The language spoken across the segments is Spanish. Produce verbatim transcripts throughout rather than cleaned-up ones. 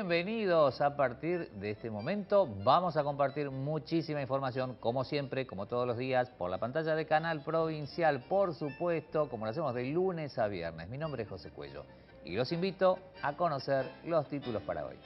bienvenidos. A partir de este momento vamos a compartir muchísima información, como siempre, como todos los días, por la pantalla de Canal Provincial, por supuesto, como lo hacemos de lunes a viernes. Mi nombre es José Cuello y los invito a conocer los títulos para hoy.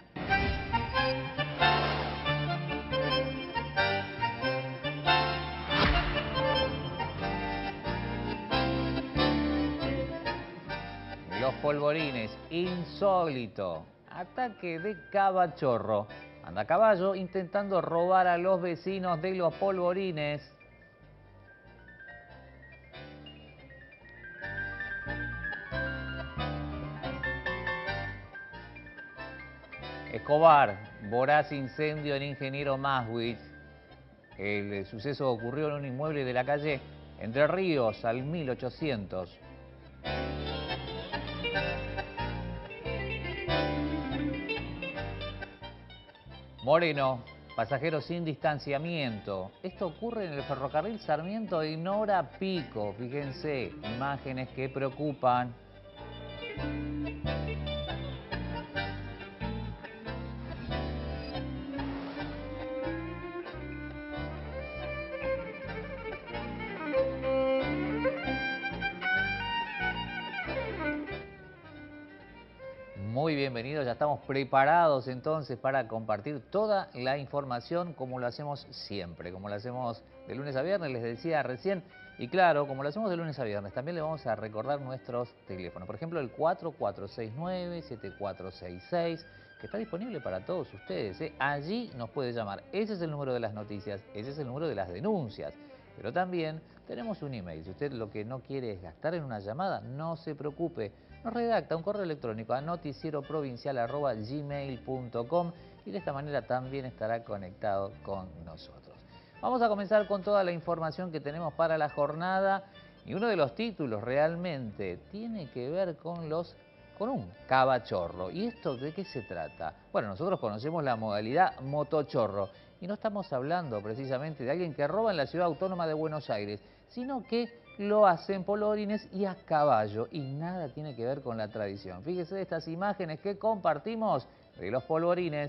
Los polvorines, insólito. Ataque de cabachorro. Anda a caballo intentando robar a los vecinos de los polvorines. Escobar, voraz incendio en Ingeniero Maswitz. El suceso ocurrió en un inmueble de la calle Entre Ríos, al mil ochocientos. Moreno, pasajeros sin distanciamiento. Esto ocurre en el ferrocarril Sarmiento en hora pico. Fíjense, imágenes que preocupan. Muy bienvenidos, ya estamos preparados entonces para compartir toda la información como lo hacemos siempre, como lo hacemos de lunes a viernes, les decía recién, y claro, como lo hacemos de lunes a viernes, también le vamos a recordar nuestros teléfonos, por ejemplo el cuatro cuatro seis nueve, siete cuatro seis seis, que está disponible para todos ustedes, ¿eh? Allí nos puede llamar, ese es el número de las noticias, ese es el número de las denuncias, pero también tenemos un email, si usted lo que no quiere es gastar en una llamada, no se preocupe, nos redacta un correo electrónico a noticieroprovincial arroba gmail punto com y de esta manera también estará conectado con nosotros. Vamos a comenzar con toda la información que tenemos para la jornada y uno de los títulos realmente tiene que ver con los con un cabachorro. ¿Y esto de qué se trata? Bueno, nosotros conocemos la modalidad motochorro y no estamos hablando precisamente de alguien que roba en la ciudad autónoma de Buenos Aires, sino que lo hacen polvorines y a caballo y nada tiene que ver con la tradición. Fíjese de estas imágenes que compartimos de los polvorines.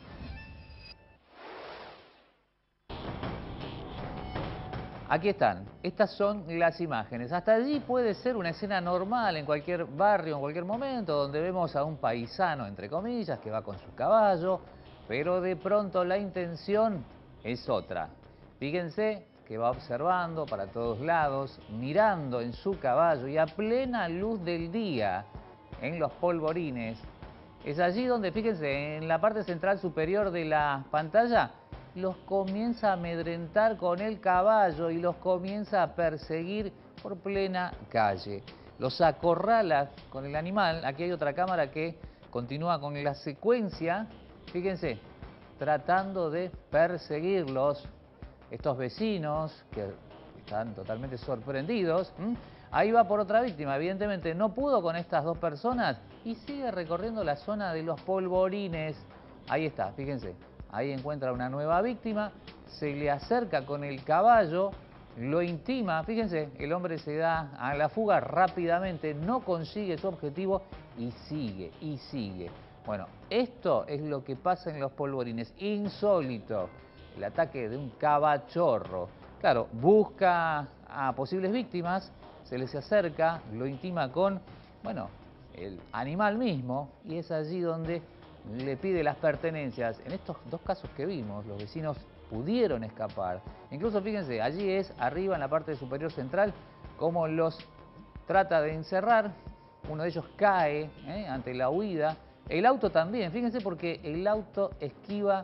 Aquí están, estas son las imágenes. Hasta allí puede ser una escena normal en cualquier barrio, en cualquier momento, donde vemos a un paisano, entre comillas, que va con su caballo, pero de pronto la intención es otra. Fíjense que va observando para todos lados, mirando en su caballo y a plena luz del día en los polvorines. Es allí donde, fíjense, en la parte central superior de la pantalla, los comienza a amedrentar con el caballo y los comienza a perseguir por plena calle. Los acorrala con el animal. Aquí hay otra cámara que continúa con la secuencia, fíjense, tratando de perseguirlos. Estos vecinos que están totalmente sorprendidos, ¿m? Ahí va por otra víctima, evidentemente no pudo con estas dos personas y sigue recorriendo la zona de los polvorines. Ahí está, fíjense, ahí encuentra una nueva víctima, se le acerca con el caballo, lo intima, fíjense, el hombre se da a la fuga rápidamente, no consigue su objetivo y sigue, y sigue. Bueno, esto es lo que pasa en los polvorines, insólito. El ataque de un cabachorro. Claro, busca a posibles víctimas, se les acerca, lo intima con, bueno, el animal mismo y es allí donde le pide las pertenencias. En estos dos casos que vimos, los vecinos pudieron escapar. Incluso fíjense, allí es arriba en la parte superior central, como los trata de encerrar. Uno de ellos cae ¿eh? ante la huida. El auto también, fíjense porque el auto esquiva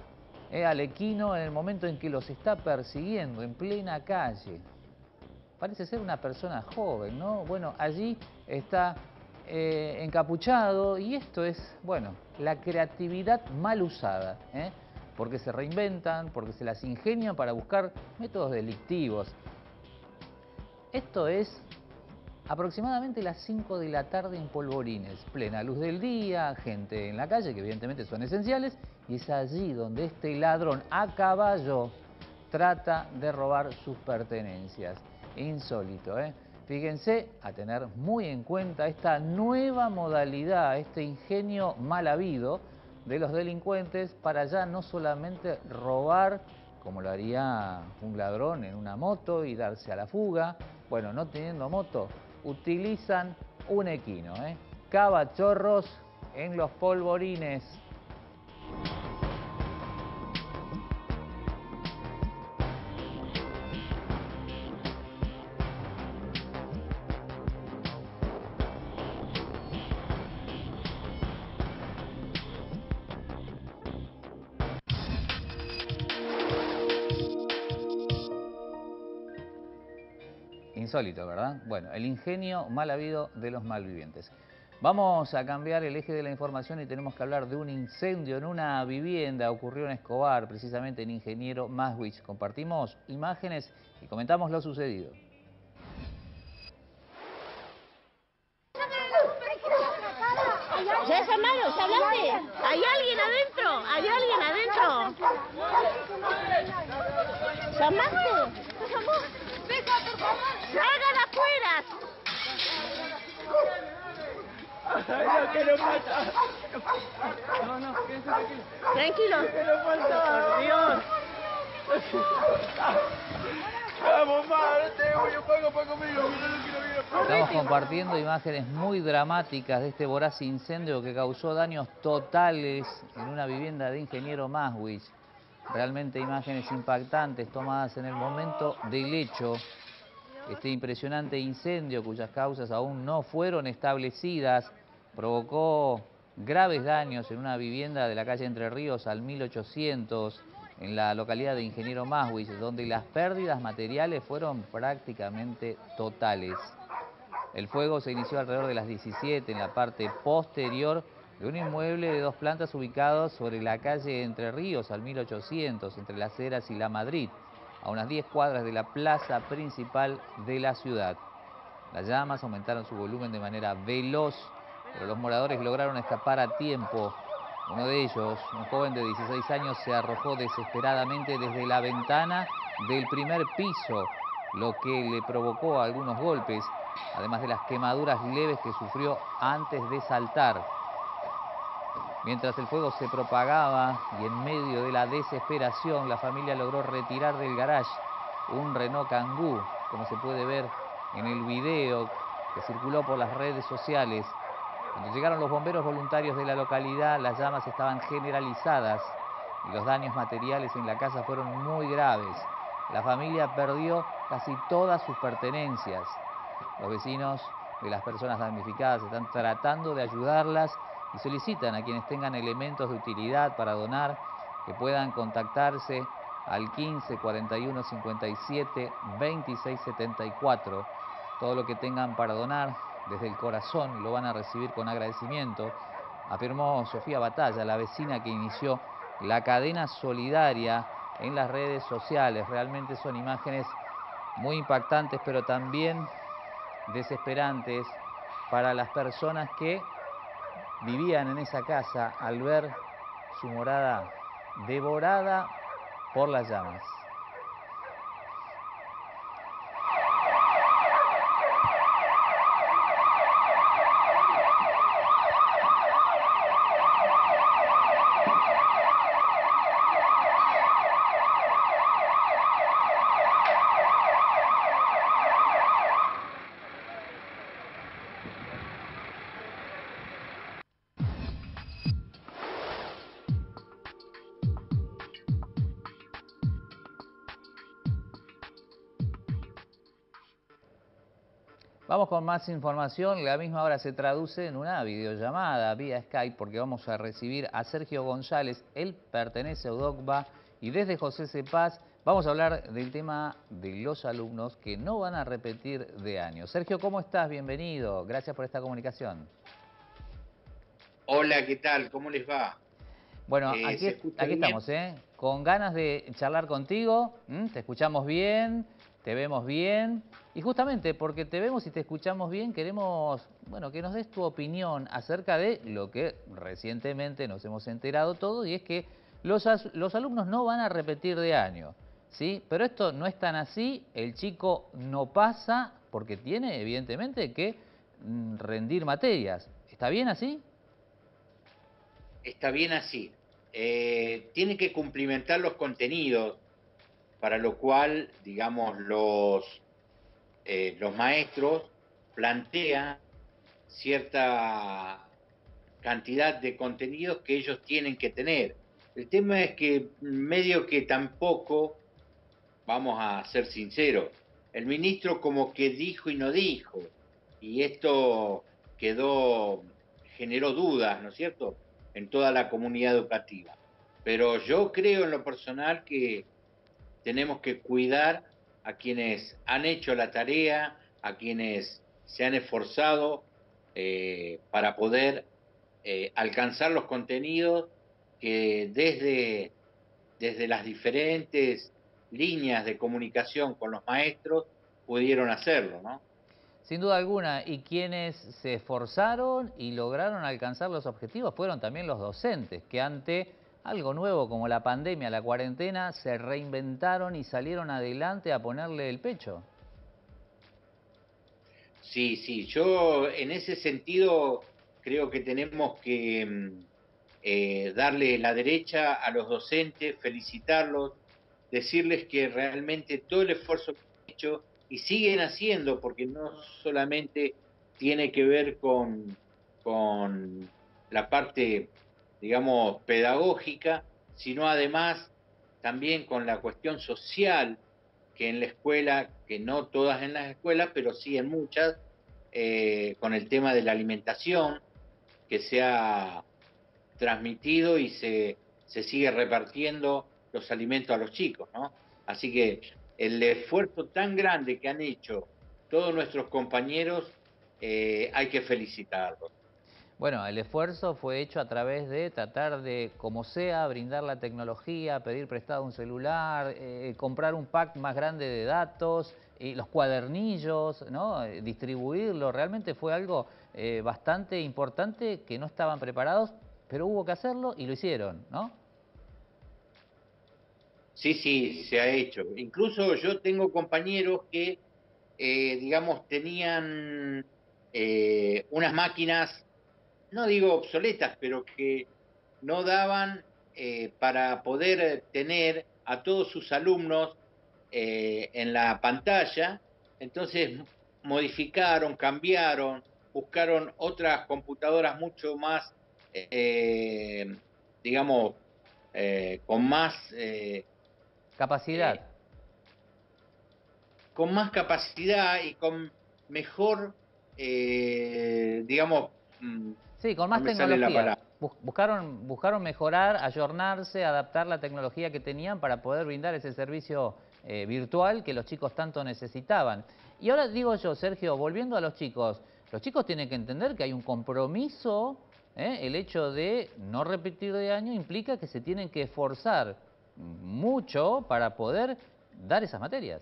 Eh, al equino en el momento en que los está persiguiendo en plena calle. Parece ser una persona joven, ¿no? Bueno, allí está eh, encapuchado y esto es, bueno, la creatividad mal usada, ¿eh? Porque se reinventan, porque se las ingenian para buscar métodos delictivos. Esto es aproximadamente las cinco de la tarde en Polvorines, plena luz del día, gente en la calle, que evidentemente son esenciales, y es allí donde este ladrón a caballo trata de robar sus pertenencias. Insólito, ¿eh? Fíjense a tener muy en cuenta esta nueva modalidad, este ingenio mal habido de los delincuentes para ya no solamente robar, como lo haría un ladrón en una moto y darse a la fuga. Bueno, no teniendo moto, utilizan un equino, ¿eh? Cavachorros en los polvorines. Insólito, ¿verdad? Bueno, el ingenio mal habido de los malvivientes. Vamos a cambiar el eje de la información y tenemos que hablar de un incendio en una vivienda. Ocurrió en Escobar, precisamente en Ingeniero Maswich. Compartimos imágenes y comentamos lo sucedido. ¿Ya llamaron? ¿Ya hablaste? ¿Hay alguien adentro? ¿Hay alguien adentro? ¿Llamaste? ¡Salgan afuera! No, que no pasa. No, no, quédense tranquilos. Tranquilo. Que no pasa. Por Dios. Vamos, madre, yo pago, pago conmigo. Estamos compartiendo imágenes muy dramáticas de este voraz incendio que causó daños totales en una vivienda de Ingeniero Maswich. Realmente imágenes impactantes tomadas en el momento del hecho. Este impresionante incendio, cuyas causas aún no fueron establecidas, provocó graves daños en una vivienda de la calle Entre Ríos al mil ochocientos, en la localidad de Ingeniero Maswich, donde las pérdidas materiales fueron prácticamente totales. El fuego se inició alrededor de las diecisiete en la parte posterior de un inmueble de dos plantas ubicados sobre la calle Entre Ríos al mil ochocientos, entre Las Heras y La Madrid, a unas diez cuadras de la plaza principal de la ciudad. Las llamas aumentaron su volumen de manera veloz, pero los moradores lograron escapar a tiempo. Uno de ellos, un joven de dieciséis años, se arrojó desesperadamente desde la ventana del primer piso, lo que le provocó algunos golpes, además de las quemaduras leves que sufrió antes de saltar. Mientras el fuego se propagaba y en medio de la desesperación, la familia logró retirar del garage un Renault Kangoo, como se puede ver en el video que circuló por las redes sociales. Cuando llegaron los bomberos voluntarios de la localidad, las llamas estaban generalizadas y los daños materiales en la casa fueron muy graves. La familia perdió casi todas sus pertenencias. Los vecinos de las personas damnificadas están tratando de ayudarlas y solicitan a quienes tengan elementos de utilidad para donar que puedan contactarse al quince, cuarenta y uno, cincuenta y siete, veintiséis, setenta y cuatro. Todo lo que tengan para donar desde el corazón lo van a recibir con agradecimiento, afirmó Sofía Batalla, la vecina que inició la cadena solidaria en las redes sociales. Realmente son imágenes muy impactantes, pero también desesperantes para las personas que vivían en esa casa al ver su morada devorada por las llamas. Vamos con más información. La misma hora se traduce en una videollamada vía Skype porque vamos a recibir a Sergio González. Él pertenece a UDOCVA y desde José Cepaz vamos a hablar del tema de los alumnos que no van a repetir de año. Sergio, ¿cómo estás? Bienvenido. Gracias por esta comunicación. Hola, ¿qué tal? ¿Cómo les va? Bueno, Eh, aquí, aquí estamos, ¿eh? Con ganas de charlar contigo. ¿m? Te escuchamos bien, te vemos bien. Y justamente porque te vemos y te escuchamos bien, queremos, bueno, que nos des tu opinión acerca de lo que recientemente nos hemos enterado todos, y es que los, los alumnos no van a repetir de año, ¿sí? Pero esto no es tan así, el chico no pasa porque tiene evidentemente que mm, rendir materias. ¿Está bien así? Está bien así. Eh, tiene que cumplimentar los contenidos, para lo cual, digamos, los, eh, los maestros plantean cierta cantidad de contenidos que ellos tienen que tener. El tema es que medio que tampoco, vamos a ser sinceros, el ministro como que dijo y no dijo, y esto quedó, generó dudas, ¿no es cierto?, en toda la comunidad educativa. Pero yo creo en lo personal que tenemos que cuidar a quienes han hecho la tarea, a quienes se han esforzado eh, para poder eh, alcanzar los contenidos que desde, desde las diferentes líneas de comunicación con los maestros pudieron hacerlo, ¿no? Sin duda alguna, y quienes se esforzaron y lograron alcanzar los objetivos fueron también los docentes, que ante algo nuevo como la pandemia, la cuarentena, se reinventaron y salieron adelante a ponerle el pecho. Sí, sí, yo en ese sentido creo que tenemos que mm, eh, darle la derecha a los docentes, felicitarlos, decirles que realmente todo el esfuerzo que han hecho y siguen haciendo, porque no solamente tiene que ver con, con la parte, digamos, pedagógica, sino además también con la cuestión social, que en la escuela, que no todas en las escuelas, pero sí en muchas, eh, con el tema de la alimentación, que se ha transmitido y se, se sigue repartiendo los alimentos a los chicos, ¿no? Así que el esfuerzo tan grande que han hecho todos nuestros compañeros, eh, hay que felicitarlos. Bueno, el esfuerzo fue hecho a través de tratar de, como sea, brindar la tecnología, pedir prestado un celular, eh, comprar un pack más grande de datos, y los cuadernillos, ¿no? Eh, distribuirlo. Realmente fue algo eh, bastante importante que no estaban preparados, pero hubo que hacerlo y lo hicieron, ¿no? Sí, sí, se ha hecho. Incluso yo tengo compañeros que, eh, digamos, tenían eh, unas máquinas, no digo obsoletas, pero que no daban eh, para poder tener a todos sus alumnos eh, en la pantalla. Entonces modificaron, cambiaron, buscaron otras computadoras mucho más, eh, digamos, eh, con más... Eh, Capacidad. eh, con más capacidad y con mejor, eh, digamos, mm, Sí, con no más me sale la tecnología. palabra. Bus- Buscaron, buscaron mejorar, ayornarse, adaptar la tecnología que tenían para poder brindar ese servicio eh, virtual que los chicos tanto necesitaban. Y ahora digo yo, Sergio, volviendo a los chicos, los chicos tienen que entender que hay un compromiso, ¿eh? El hecho de no repetir de año implica que se tienen que esforzar mucho para poder dar esas materias.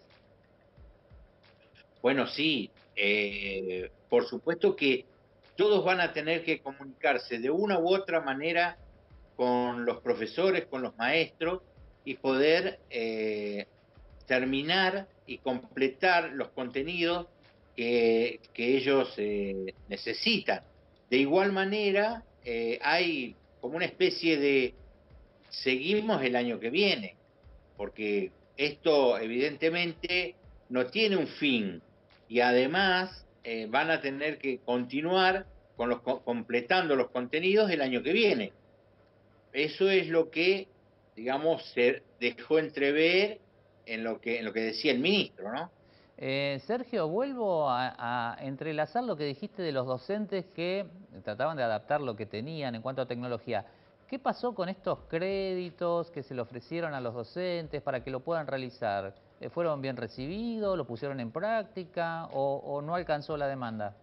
Bueno, sí, eh, por supuesto que todos van a tener que comunicarse de una u otra manera con los profesores, con los maestros y poder eh, terminar y completar los contenidos que, que ellos eh, necesitan. De igual manera, eh, hay como una especie de seguimos el año que viene, porque esto evidentemente no tiene un fin y además eh, van a tener que continuar con los, completando los contenidos el año que viene. Eso es lo que, digamos, se dejó entrever en lo que, en lo que decía el ministro, ¿no? Eh, Sergio, vuelvo a, a entrelazar lo que dijiste de los docentes que trataban de adaptar lo que tenían en cuanto a tecnología. ¿Qué pasó con estos créditos que se le ofrecieron a los docentes para que lo puedan realizar? Eh, ¿Fueron bien recibidos? ¿Lo pusieron en práctica? ¿O, o no alcanzó la demanda?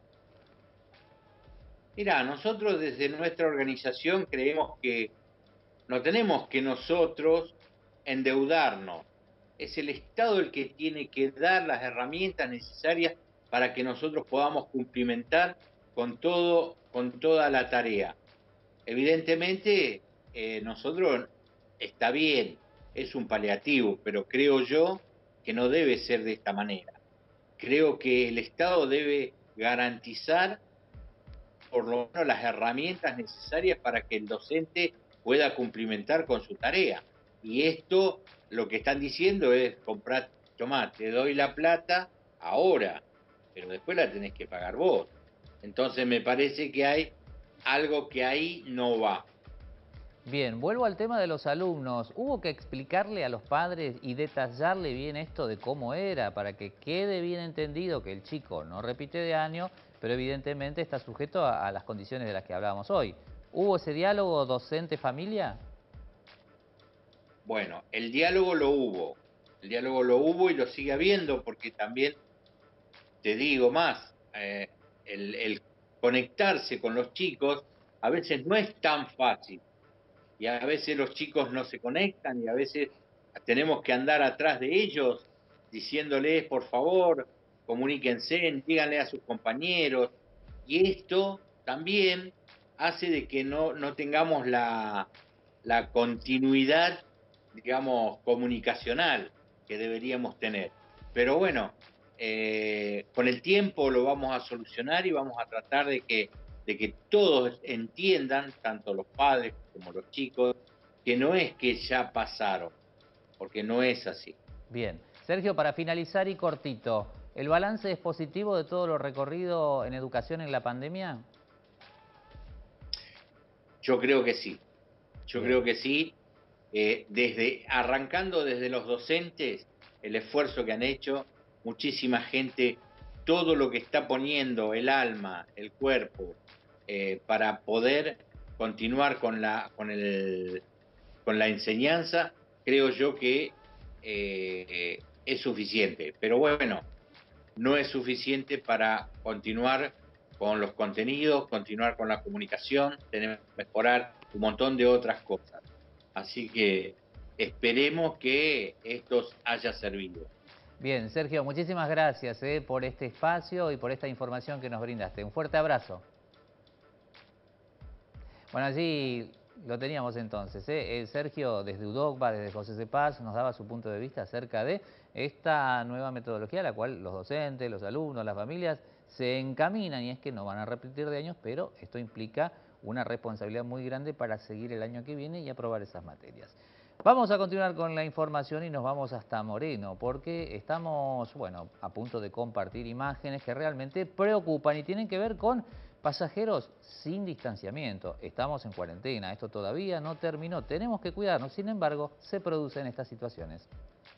Mira, nosotros desde nuestra organización creemos que no tenemos que nosotros endeudarnos. Es el Estado el que tiene que dar las herramientas necesarias para que nosotros podamos cumplimentar con todo, con toda la tarea. Evidentemente, eh, nosotros está bien, es un paliativo, pero creo yo que no debe ser de esta manera. creo que el Estado debe garantizar por lo menos las herramientas necesarias para que el docente pueda cumplimentar con su tarea. Y esto, lo que están diciendo es, comprar, tomá, te doy la plata ahora, pero después la tenés que pagar vos. Entonces me parece que hay algo que ahí no va. Bien, vuelvo al tema de los alumnos. ¿Hubo que explicarle a los padres y detallarle bien esto de cómo era para que quede bien entendido que el chico no repite de año, pero evidentemente está sujeto a, a las condiciones de las que hablábamos hoy? ¿Hubo ese diálogo docente-familia? Bueno, el diálogo lo hubo, el diálogo lo hubo y lo sigue habiendo, porque también te digo más, eh, el, el conectarse con los chicos a veces no es tan fácil. Y a veces los chicos no se conectan y a veces tenemos que andar atrás de ellos diciéndoles, por favor, comuníquense, díganle a sus compañeros. Y esto también hace de que no, no tengamos la, la continuidad, digamos, comunicacional que deberíamos tener. Pero bueno, eh, con el tiempo lo vamos a solucionar y vamos a tratar de que de que todos entiendan, tanto los padres como los chicos, que no es que ya pasaron, porque no es así. Bien. Sergio, para finalizar y cortito, ¿el balance es positivo de todo lo recorrido en educación en la pandemia? Yo creo que sí, yo Bien. creo que sí, eh, desde, arrancando desde los docentes, el esfuerzo que han hecho, muchísima gente, todo lo que está poniendo el alma, el cuerpo, eh, para poder continuar con la, con el, con la enseñanza, creo yo que eh, es suficiente. Pero bueno, no es suficiente para continuar con los contenidos, continuar con la comunicación, tenemos que mejorar un montón de otras cosas. Así que esperemos que esto haya servido. Bien, Sergio, muchísimas gracias eh, por este espacio y por esta información que nos brindaste. Un fuerte abrazo. Bueno, allí lo teníamos entonces. ¿eh? Sergio, desde UDOCBA, desde José Cepaz, nos daba su punto de vista acerca de esta nueva metodología a la cual los docentes, los alumnos, las familias se encaminan, y es que no van a repetir de años, pero esto implica una responsabilidad muy grande para seguir el año que viene y aprobar esas materias. Vamos a continuar con la información y nos vamos hasta Moreno, porque estamos, bueno, a punto de compartir imágenes que realmente preocupan y tienen que ver con pasajeros sin distanciamiento. Estamos en cuarentena, esto todavía no terminó, tenemos que cuidarnos, sin embargo, se producen estas situaciones.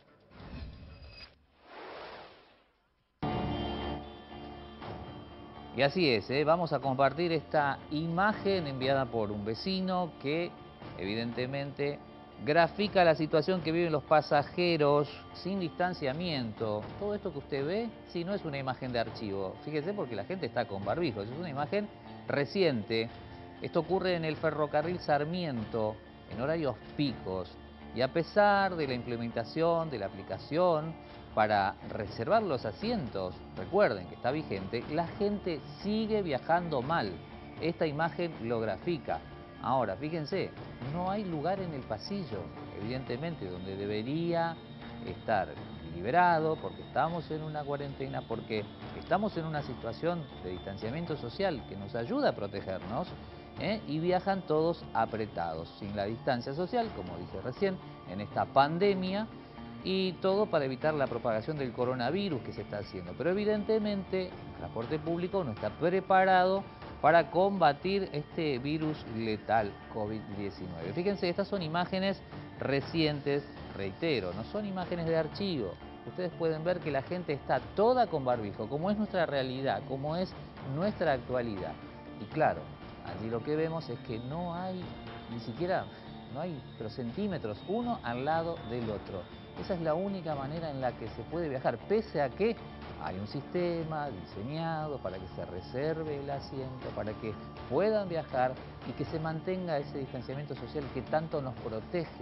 Y así es, ¿eh? Vamos a compartir esta imagen enviada por un vecino que evidentemente grafica la situación que viven los pasajeros sin distanciamiento. Todo esto que usted ve, sí, no es una imagen de archivo. Fíjese, porque la gente está con barbijos, es una imagen reciente. Esto ocurre en el ferrocarril Sarmiento, en horarios picos. Y a pesar de la implementación de la aplicación para reservar los asientos, recuerden que está vigente, la gente sigue viajando mal. Esta imagen lo grafica. Ahora, fíjense, no hay lugar en el pasillo, evidentemente, donde debería estar liberado, porque estamos en una cuarentena, porque estamos en una situación de distanciamiento social que nos ayuda a protegernos, ¿eh? Y viajan todos apretados, sin la distancia social, como dije recién, en esta pandemia, y todo para evitar la propagación del coronavirus que se está haciendo. Pero evidentemente el transporte público no está preparado para combatir este virus letal COVID diecinueve. Fíjense, estas son imágenes recientes, reitero, no son imágenes de archivo. Ustedes pueden ver que la gente está toda con barbijo, como es nuestra realidad, como es nuestra actualidad. Y claro, allí lo que vemos es que no hay ni siquiera, no hay pero centímetros uno al lado del otro. Esa es la única manera en la que se puede viajar, pese a que hay un sistema diseñado para que se reserve el asiento, para que puedan viajar y que se mantenga ese distanciamiento social que tanto nos protege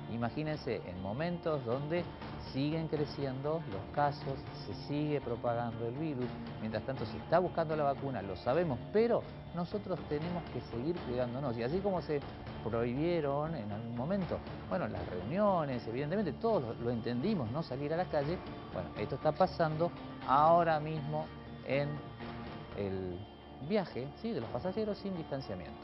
Imagínense en momentos donde siguen creciendo los casos, se sigue propagando el virus, mientras tanto se está buscando la vacuna, lo sabemos, pero nosotros tenemos que seguir cuidándonos. Y así como se prohibieron en algún momento, bueno, las reuniones, evidentemente todos lo, lo entendimos, no salir a la calle, bueno, esto está pasando ahora mismo en el viaje, ¿sí?, de los pasajeros sin distanciamiento.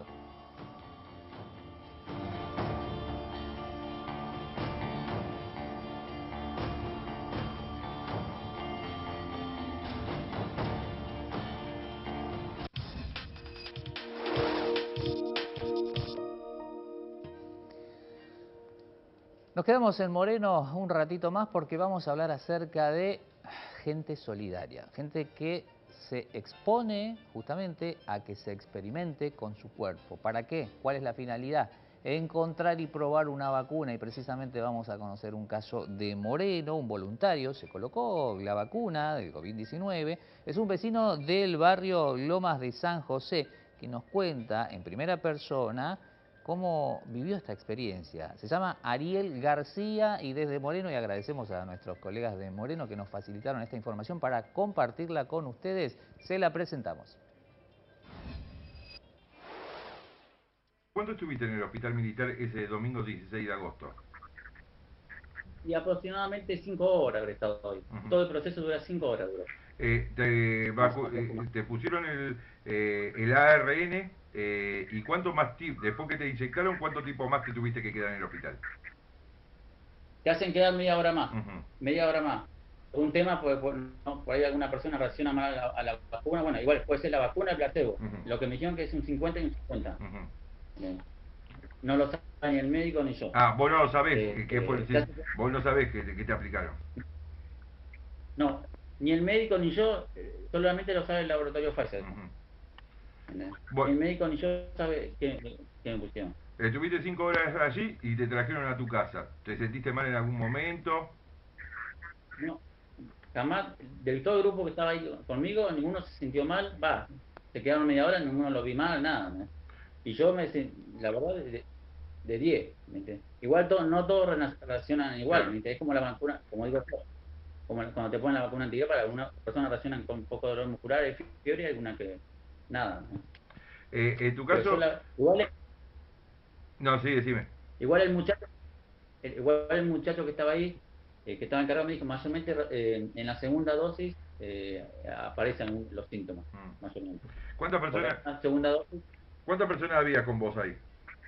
Nos quedamos en Moreno un ratito más porque vamos a hablar acerca de gente solidaria, gente que se expone justamente a que se experimente con su cuerpo. ¿Para qué? ¿Cuál es la finalidad? Encontrar y probar una vacuna, y precisamente vamos a conocer un caso de Moreno, un voluntario, se colocó la vacuna del COVID diecinueve, es un vecino del barrio Lomas de San José, que nos cuenta en primera persona cómo vivió esta experiencia. Se llama Ariel García y desde Moreno, y agradecemos a nuestros colegas de Moreno que nos facilitaron esta información para compartirla con ustedes, se la presentamos. ¿Cuánto estuviste en el hospital militar ese domingo dieciséis de agosto? Y aproximadamente cinco horas habré estado hoy. Uh-huh. Todo el proceso dura cinco horas. Dura. Eh, te, vacu eh, te pusieron el, eh, el A R N eh, y cuánto más tiempo, después que te inyectaron, ¿cuánto tiempo más te tuviste que quedar en el hospital? Te hacen quedar media hora más, uh-huh. media hora más. Un tema, pues, por, no, por ahí alguna persona reacciona mal a la, a la vacuna, bueno, igual puede ser la vacuna o el placebo. Uh-huh. Lo que me dijeron que es un cincuenta y un cincuenta. Uh-huh. No lo sabe ni el médico ni yo. Ah, vos no lo sabés, eh, ¿qué fue, eh, sí, vos no sabés que, que te aplicaron. No, ni el médico ni yo, solamente lo sabe el laboratorio Pfizer. Uh-huh. Bueno. El médico ni yo sabe qué, qué me pusieron. Estuviste cinco horas allí y te trajeron a tu casa. ¿Te sentiste mal en algún momento? No, jamás. Del todo el grupo que estaba ahí conmigo, ninguno se sintió mal. Va, se quedaron media hora, ninguno lo vi mal, nada. ¿no? Y yo me la verdad, de diez. Igual to, no todos reaccionan igual. Claro. Es como la vacuna, como digo yo. Como cuando te ponen la vacuna anterior, para algunas personas reaccionan con un poco de dolor muscular, fiebre, y algunas que nada. ¿no? Eh, en tu caso... La, igual es, no, sí, decime. Igual el muchacho, el, igual el muchacho que estaba ahí, eh, que estaba encargado, me dijo, más o menos eh, en la segunda dosis eh, aparecen los síntomas, mm. más o menos. ¿Cuántas personas, la segunda dosis, ¿cuántas personas había con vos ahí?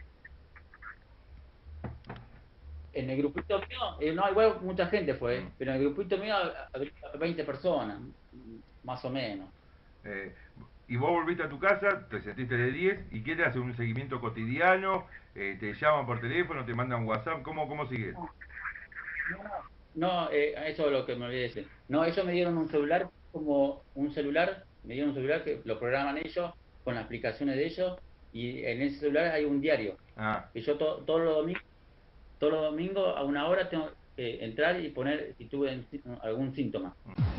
En el grupito mío, eh, no, igual mucha gente fue, mm. pero en el grupito mío había veinte personas, más o menos. Eh, y vos volviste a tu casa, te sentiste de diez, ¿y qué te hace? ¿Un seguimiento cotidiano? Eh, ¿Te llaman por teléfono? ¿Te mandan WhatsApp? ¿Cómo, cómo sigue? No, no eh, eso es lo que me olvidé decir. No, ellos me dieron un celular, como un celular, me dieron un celular que lo programan ellos, con las aplicaciones de ellos, y en ese celular hay un diario. Ah. Y yo to, todos los domingos, todos los domingos a una hora tengo que entrar y poner si tuve algún síntoma.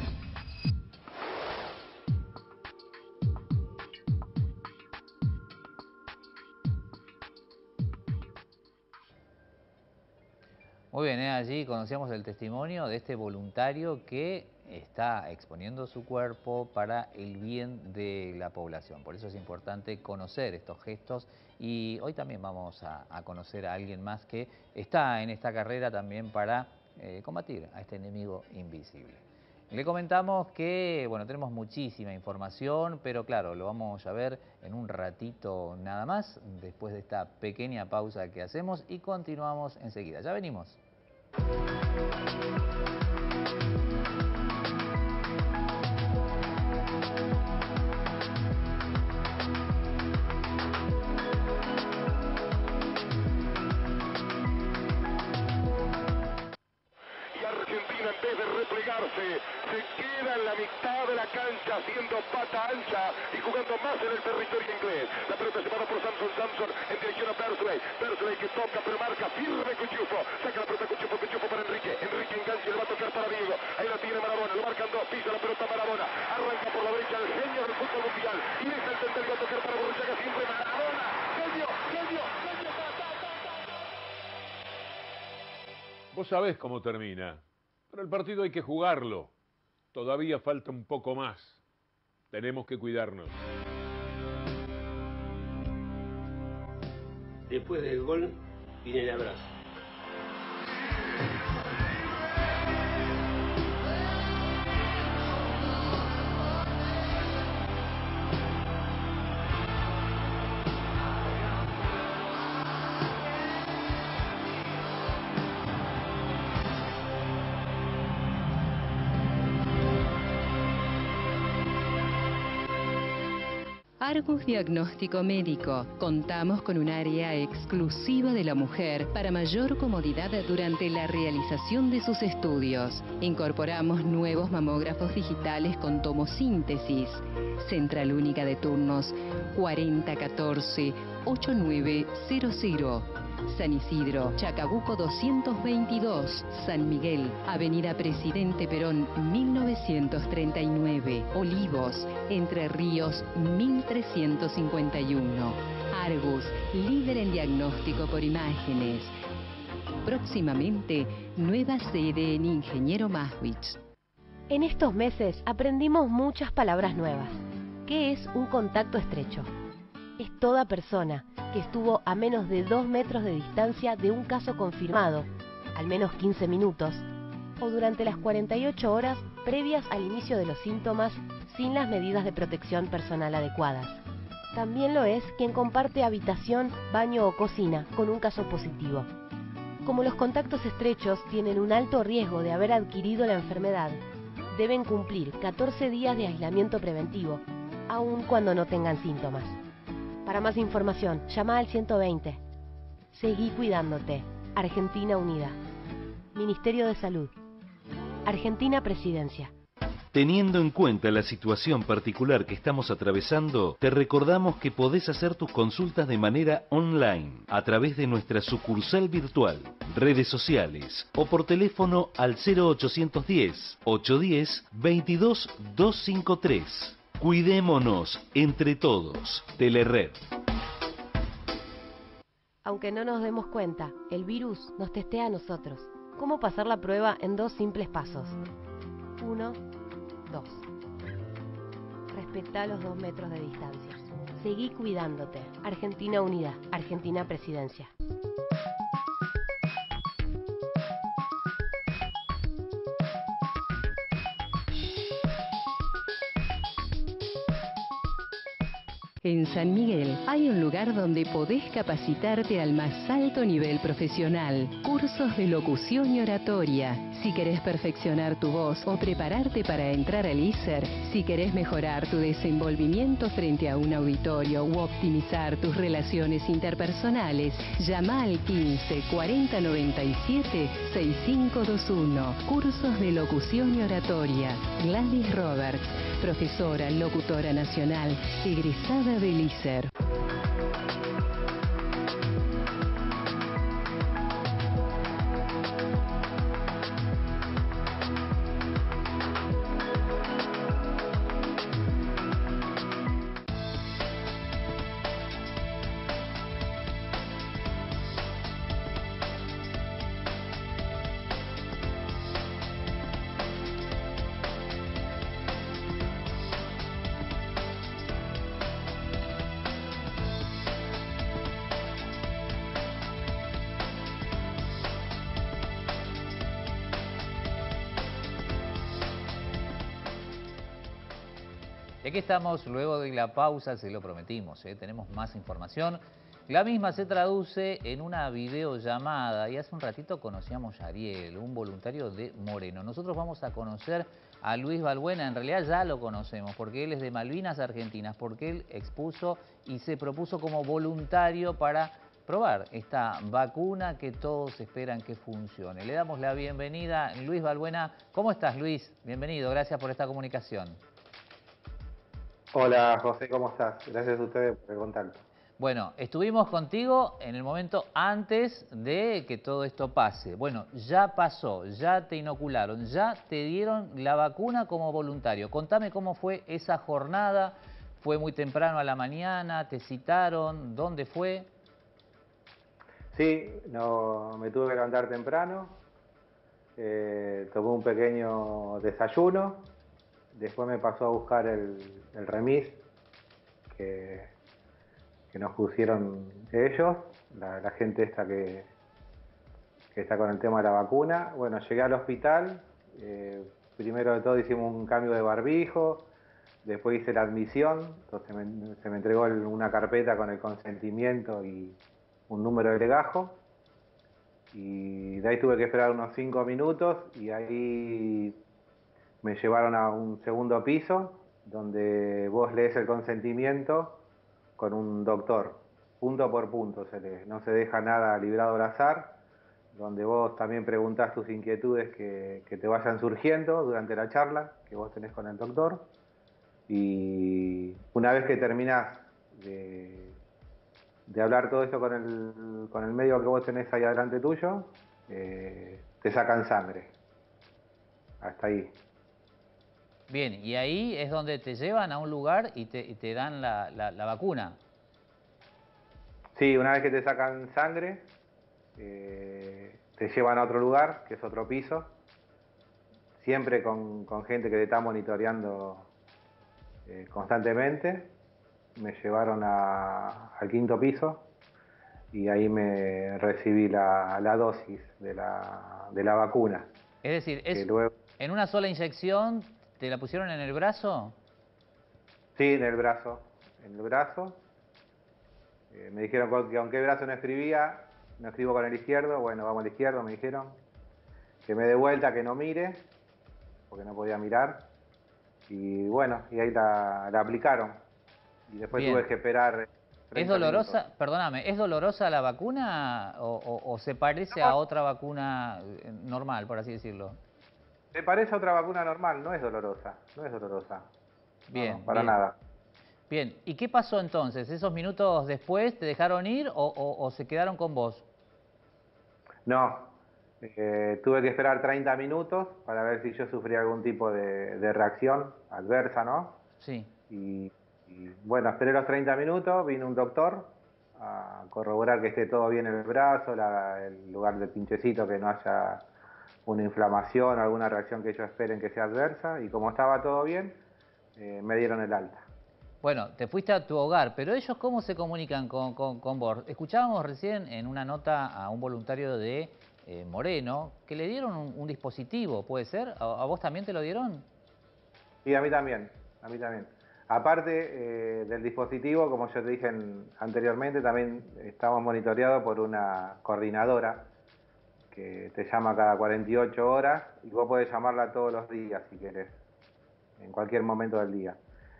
Muy bien, ¿eh? Allí conocíamos el testimonio de este voluntario que está exponiendo su cuerpo para el bien de la población. Por eso es importante conocer estos gestos, y hoy también vamos a, a conocer a alguien más que está en esta carrera también para eh, combatir a este enemigo invisible. Le comentamos que, bueno, tenemos muchísima información, pero claro, lo vamos a ver en un ratito nada más, después de esta pequeña pausa que hacemos, y continuamos enseguida. Ya venimos. Se queda en la mitad de la cancha haciendo pata ancha y jugando más en el territorio inglés. La pelota se va por Samson, Samson en dirección a Persley. Persley que toca pero marca firme Cuchufo. Saca la pelota Cuchufo, Cuchufo para Enrique. Enrique engancha y le va a tocar para Diego. Ahí la tiene Maradona, lo marcan dos, pisa la pelota Maradona. Arranca por la derecha el genio del fútbol mundial. Y es el centro que va a tocar para Borruchaga siempre Maradona. Genio, genio, genio. Ta, ta, ta, ta, ta. Vos sabés cómo termina, pero el partido hay que jugarlo. Todavía falta un poco más. Tenemos que cuidarnos. Después del gol viene el abrazo. Argus Diagnóstico Médico. Contamos con un área exclusiva de la mujer para mayor comodidad durante la realización de sus estudios. Incorporamos nuevos mamógrafos digitales con tomosíntesis. Central única de turnos cuarenta catorce ochenta y nueve cero cero. San Isidro, Chacabuco doscientos veintidós, San Miguel, Avenida Presidente Perón mil novecientos treinta y nueve, Olivos, Entre Ríos mil trescientos cincuenta y uno. Argus, líder en diagnóstico por imágenes. Próximamente, nueva sede en Ingeniero Maswich. En estos meses aprendimos muchas palabras nuevas. ¿Qué es un contacto estrecho? Es toda persona que estuvo a menos de dos metros de distancia de un caso confirmado, al menos quince minutos, o durante las cuarenta y ocho horas previas al inicio de los síntomas sin las medidas de protección personal adecuadas. También lo es quien comparte habitación, baño o cocina con un caso positivo. Como los contactos estrechos tienen un alto riesgo de haber adquirido la enfermedad, deben cumplir catorce días de aislamiento preventivo, aun cuando no tengan síntomas. Para más información, llama al ciento veinte. Seguí cuidándote. Argentina Unida. Ministerio de Salud. Argentina Presidencia. Teniendo en cuenta la situación particular que estamos atravesando, te recordamos que podés hacer tus consultas de manera online, a través de nuestra sucursal virtual, redes sociales o por teléfono al cero ochocientos diez, ochocientos diez, veintidós doscientos cincuenta y tres. Cuidémonos entre todos. Telered. Aunque no nos demos cuenta, el virus nos testea a nosotros. ¿Cómo pasar la prueba en dos simples pasos? Uno, dos. Respetá los dos metros de distancia. Seguí cuidándote. Argentina Unida. Argentina Presidencia. En San Miguel hay un lugar donde podés capacitarte al más alto nivel profesional. Cursos de locución y oratoria. Si querés perfeccionar tu voz o prepararte para entrar al I S E R, si querés mejorar tu desenvolvimiento frente a un auditorio u optimizar tus relaciones interpersonales, llama al quince cuarenta noventa y siete sesenta y cinco veintiuno. Cursos de locución y oratoria. Gladys Roberts, profesora, locutora nacional, egresada del I S E R. Y aquí estamos, luego de la pausa, se lo prometimos, ¿eh? Tenemos más información. La misma se traduce en una videollamada y hace un ratito conocíamos a Ariel, un voluntario de Moreno. Nosotros vamos a conocer a Luis Balbuena, en realidad ya lo conocemos porque él es de Malvinas Argentinas, porque él expuso y se propuso como voluntario para probar esta vacuna que todos esperan que funcione. Le damos la bienvenida, Luis Balbuena. ¿Cómo estás, Luis? Bienvenido, gracias por esta comunicación. Hola José, ¿cómo estás? Gracias a ustedes por el contacto. Bueno, estuvimos contigo en el momento antes de que todo esto pase. Bueno, ya pasó, ya te inocularon, ya te dieron la vacuna como voluntario. Contame cómo fue esa jornada, fue muy temprano a la mañana, te citaron, ¿dónde fue? Sí, no, me tuve que levantar temprano, eh, tomé un pequeño desayuno, después me pasó a buscar el, el remis que, que nos pusieron ellos, la, la gente esta que, que está con el tema de la vacuna. Bueno, llegué al hospital, eh, primero de todo hicimos un cambio de barbijo, después hice la admisión, entonces me, se me entregó el, una carpeta con el consentimiento y un número de legajo, y de ahí tuve que esperar unos cinco minutos y ahí me llevaron a un segundo piso donde vos lees el consentimiento con un doctor, punto por punto se lee, no se deja nada librado al azar, donde vos también preguntás tus inquietudes que, que te vayan surgiendo durante la charla que vos tenés con el doctor. Y una vez que terminás de, de hablar todo esto con el, con el médico que vos tenés ahí adelante tuyo, eh, te sacan sangre. Hasta ahí. Bien, y ahí es donde te llevan a un lugar y te, y te dan la, la, la vacuna. Sí, una vez que te sacan sangre, eh, te llevan a otro lugar, que es otro piso, siempre con, con gente que te está monitoreando Eh, constantemente. Me llevaron a, al quinto piso y ahí me recibí la, la dosis de la, de la vacuna. Es decir, es, luego... ¿en una sola inyección te la pusieron en el brazo? Sí, en el brazo, en el brazo. Eh, me dijeron que aunque el brazo no escribía, no escribo con el izquierdo, bueno, vamos al izquierdo, me dijeron. Que me dé vuelta, que no mire, porque no podía mirar. Y bueno, y ahí la, la aplicaron. Y después Bien. tuve que esperar. ¿Es dolorosa? Minutos. Perdóname, ¿es dolorosa la vacuna o, o, o se parece no. a otra vacuna normal, por así decirlo? Se parece a otra vacuna normal, no es dolorosa, no es dolorosa. Bien. No, para bien. nada. Bien, ¿y qué pasó entonces? ¿Esos minutos después te dejaron ir o, o, o se quedaron con vos? No, eh, tuve que esperar treinta minutos para ver si yo sufría algún tipo de, de reacción adversa, ¿no? Sí. Y, y bueno, esperé los treinta minutos, vino un doctor a corroborar que esté todo bien en el brazo, la, el lugar del pinchecito, que no haya una inflamación o alguna reacción que ellos esperen que sea adversa, y como estaba todo bien, eh, me dieron el alta. Bueno, te fuiste a tu hogar, pero ellos ¿cómo se comunican con, con, con vos? Escuchábamos recién en una nota a un voluntario de eh, Moreno que le dieron un, un dispositivo, ¿puede ser? ¿A, ¿A vos también te lo dieron? Sí, a mí también, a mí también. Aparte eh, del dispositivo, como yo te dije en, anteriormente, también estamos monitoreados por una coordinadora que te llama cada cuarenta y ocho horas y vos podés llamarla todos los días si querés, en cualquier momento del día.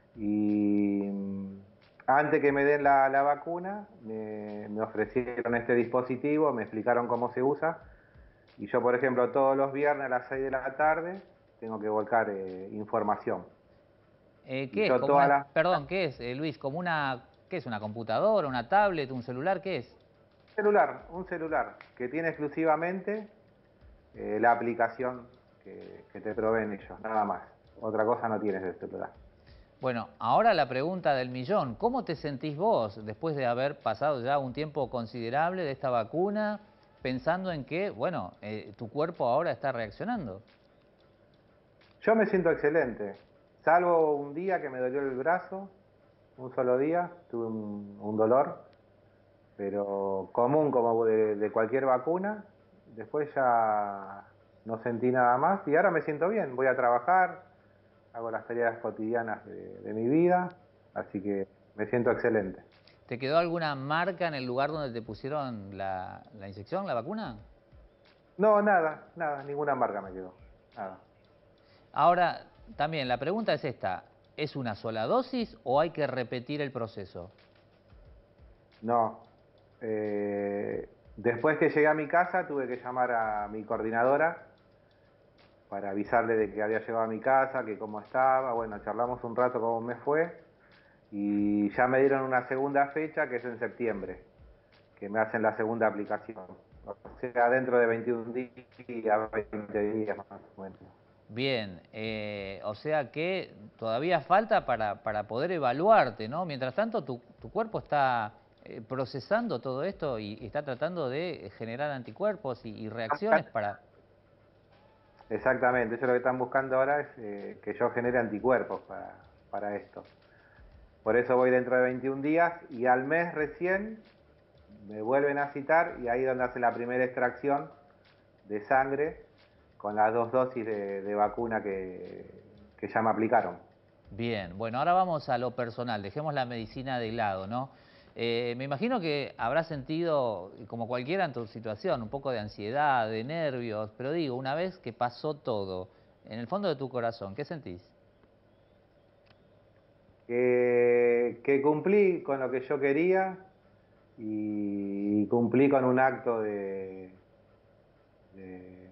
Y antes que me den la, la vacuna, me, me ofrecieron este dispositivo, me explicaron cómo se usa, y yo, por ejemplo, todos los viernes a las seis de la tarde tengo que volcar eh, información. Eh, ¿Qué es? Como una, la... Perdón, ¿qué es, eh, Luis? ¿Como una, qué es? ¿Una computadora, una tablet, un celular? ¿Qué es? Celular, un celular que tiene exclusivamente eh, la aplicación que, que te proveen ellos, nada más. Otra cosa no tienes el celular. Bueno, ahora la pregunta del millón. ¿Cómo te sentís vos después de haber pasado ya un tiempo considerable de esta vacuna, pensando en que, bueno, eh, tu cuerpo ahora está reaccionando? Yo me siento excelente, salvo un día que me dolió el brazo, un solo día, tuve un, un dolor, pero común como de, de cualquier vacuna. Después ya no sentí nada más y ahora me siento bien, voy a trabajar, hago las tareas cotidianas de, de mi vida, así que me siento excelente. ¿Te quedó alguna marca en el lugar donde te pusieron la, la inyección, la vacuna? No, nada, nada, ninguna marca me quedó, nada. Ahora, también la pregunta es esta, ¿es una sola dosis o hay que repetir el proceso? No, eh, después que llegué a mi casa tuve que llamar a mi coordinadora para avisarle de que había llegado a mi casa, que cómo estaba, bueno, charlamos un rato cómo me fue, y ya me dieron una segunda fecha que es en septiembre, que me hacen la segunda aplicación, o sea, dentro de veintiún días, veinte días más o menos. Bien, eh, o sea que todavía falta para, para poder evaluarte, ¿no? Mientras tanto, tu, tu cuerpo está eh, procesando todo esto y, y está tratando de generar anticuerpos y, y reacciones para... Exactamente, ellos lo que están buscando ahora es eh, que yo genere anticuerpos para, para esto. Por eso voy dentro de veintiún días y al mes recién me vuelven a citar y ahí es donde hace la primera extracción de sangre con las dos dosis de, de vacuna que, que ya me aplicaron. Bien, bueno, ahora vamos a lo personal, dejemos la medicina de lado, ¿no? Eh, me imagino que habrás sentido, como cualquiera en tu situación, un poco de ansiedad, de nervios, pero digo, una vez que pasó todo, en el fondo de tu corazón, ¿qué sentís? Que, que cumplí con lo que yo quería y cumplí con un acto de, de,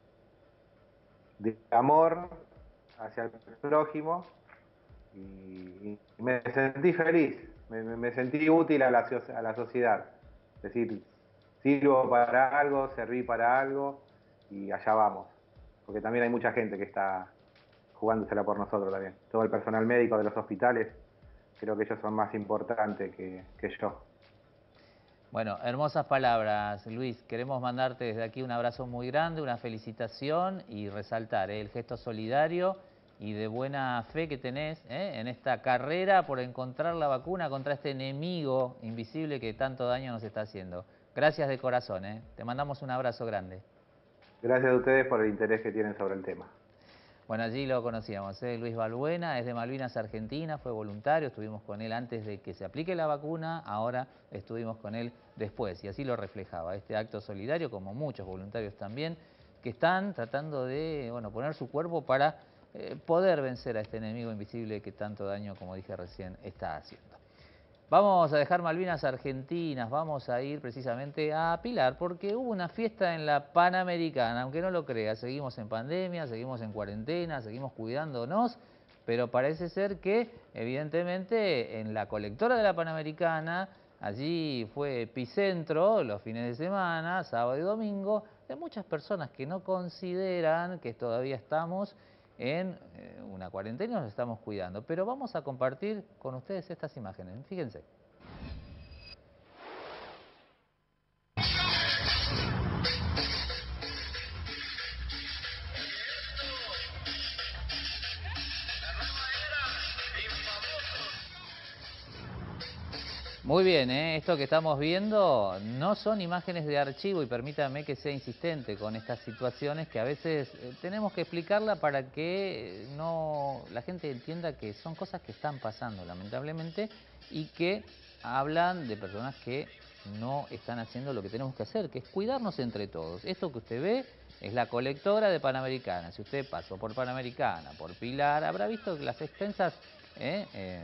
de amor hacia el prójimo y, y me sentí feliz, me, me sentí útil a la, a la sociedad. Es decir, sirvo para algo, serví para algo y allá vamos. Porque también hay mucha gente que está jugándosela por nosotros también. Todo el personal médico de los hospitales, creo que ellos son más importantes que, que yo. Bueno, hermosas palabras, Luis. Queremos mandarte desde aquí un abrazo muy grande, una felicitación y resaltar ¿eh? el gesto solidario y de buena fe que tenés ¿eh? en esta carrera por encontrar la vacuna contra este enemigo invisible que tanto daño nos está haciendo. Gracias de corazón, ¿eh? Te mandamos un abrazo grande. Gracias a ustedes por el interés que tienen sobre el tema. Bueno, allí lo conocíamos, ¿eh? Luis Balbuena, es de Malvinas, Argentina, fue voluntario, estuvimos con él antes de que se aplique la vacuna, ahora estuvimos con él después, y así lo reflejaba, este acto solidario, como muchos voluntarios también, que están tratando de bueno, poner su cuerpo para eh, poder vencer a este enemigo invisible que tanto daño, como dije recién, está haciendo. Vamos a dejar Malvinas Argentinas, vamos a ir precisamente a Pilar, porque hubo una fiesta en la Panamericana, aunque no lo creas, seguimos en pandemia, seguimos en cuarentena, seguimos cuidándonos, pero parece ser que, evidentemente, en la colectora de la Panamericana, allí fue epicentro los fines de semana, sábado y domingo, de muchas personas que no consideran que todavía estamos en eh, una cuarentena y nos estamos cuidando. Pero vamos a compartir con ustedes estas imágenes. Fíjense. Muy bien, ¿eh? Esto que estamos viendo no son imágenes de archivo y permítame que sea insistente con estas situaciones que a veces eh, tenemos que explicarla para que no la gente entienda que son cosas que están pasando lamentablemente y que hablan de personas que no están haciendo lo que tenemos que hacer, que es cuidarnos entre todos. Esto que usted ve es la colectora de Panamericana. Si usted pasó por Panamericana, por Pilar, habrá visto las extensas eh, eh,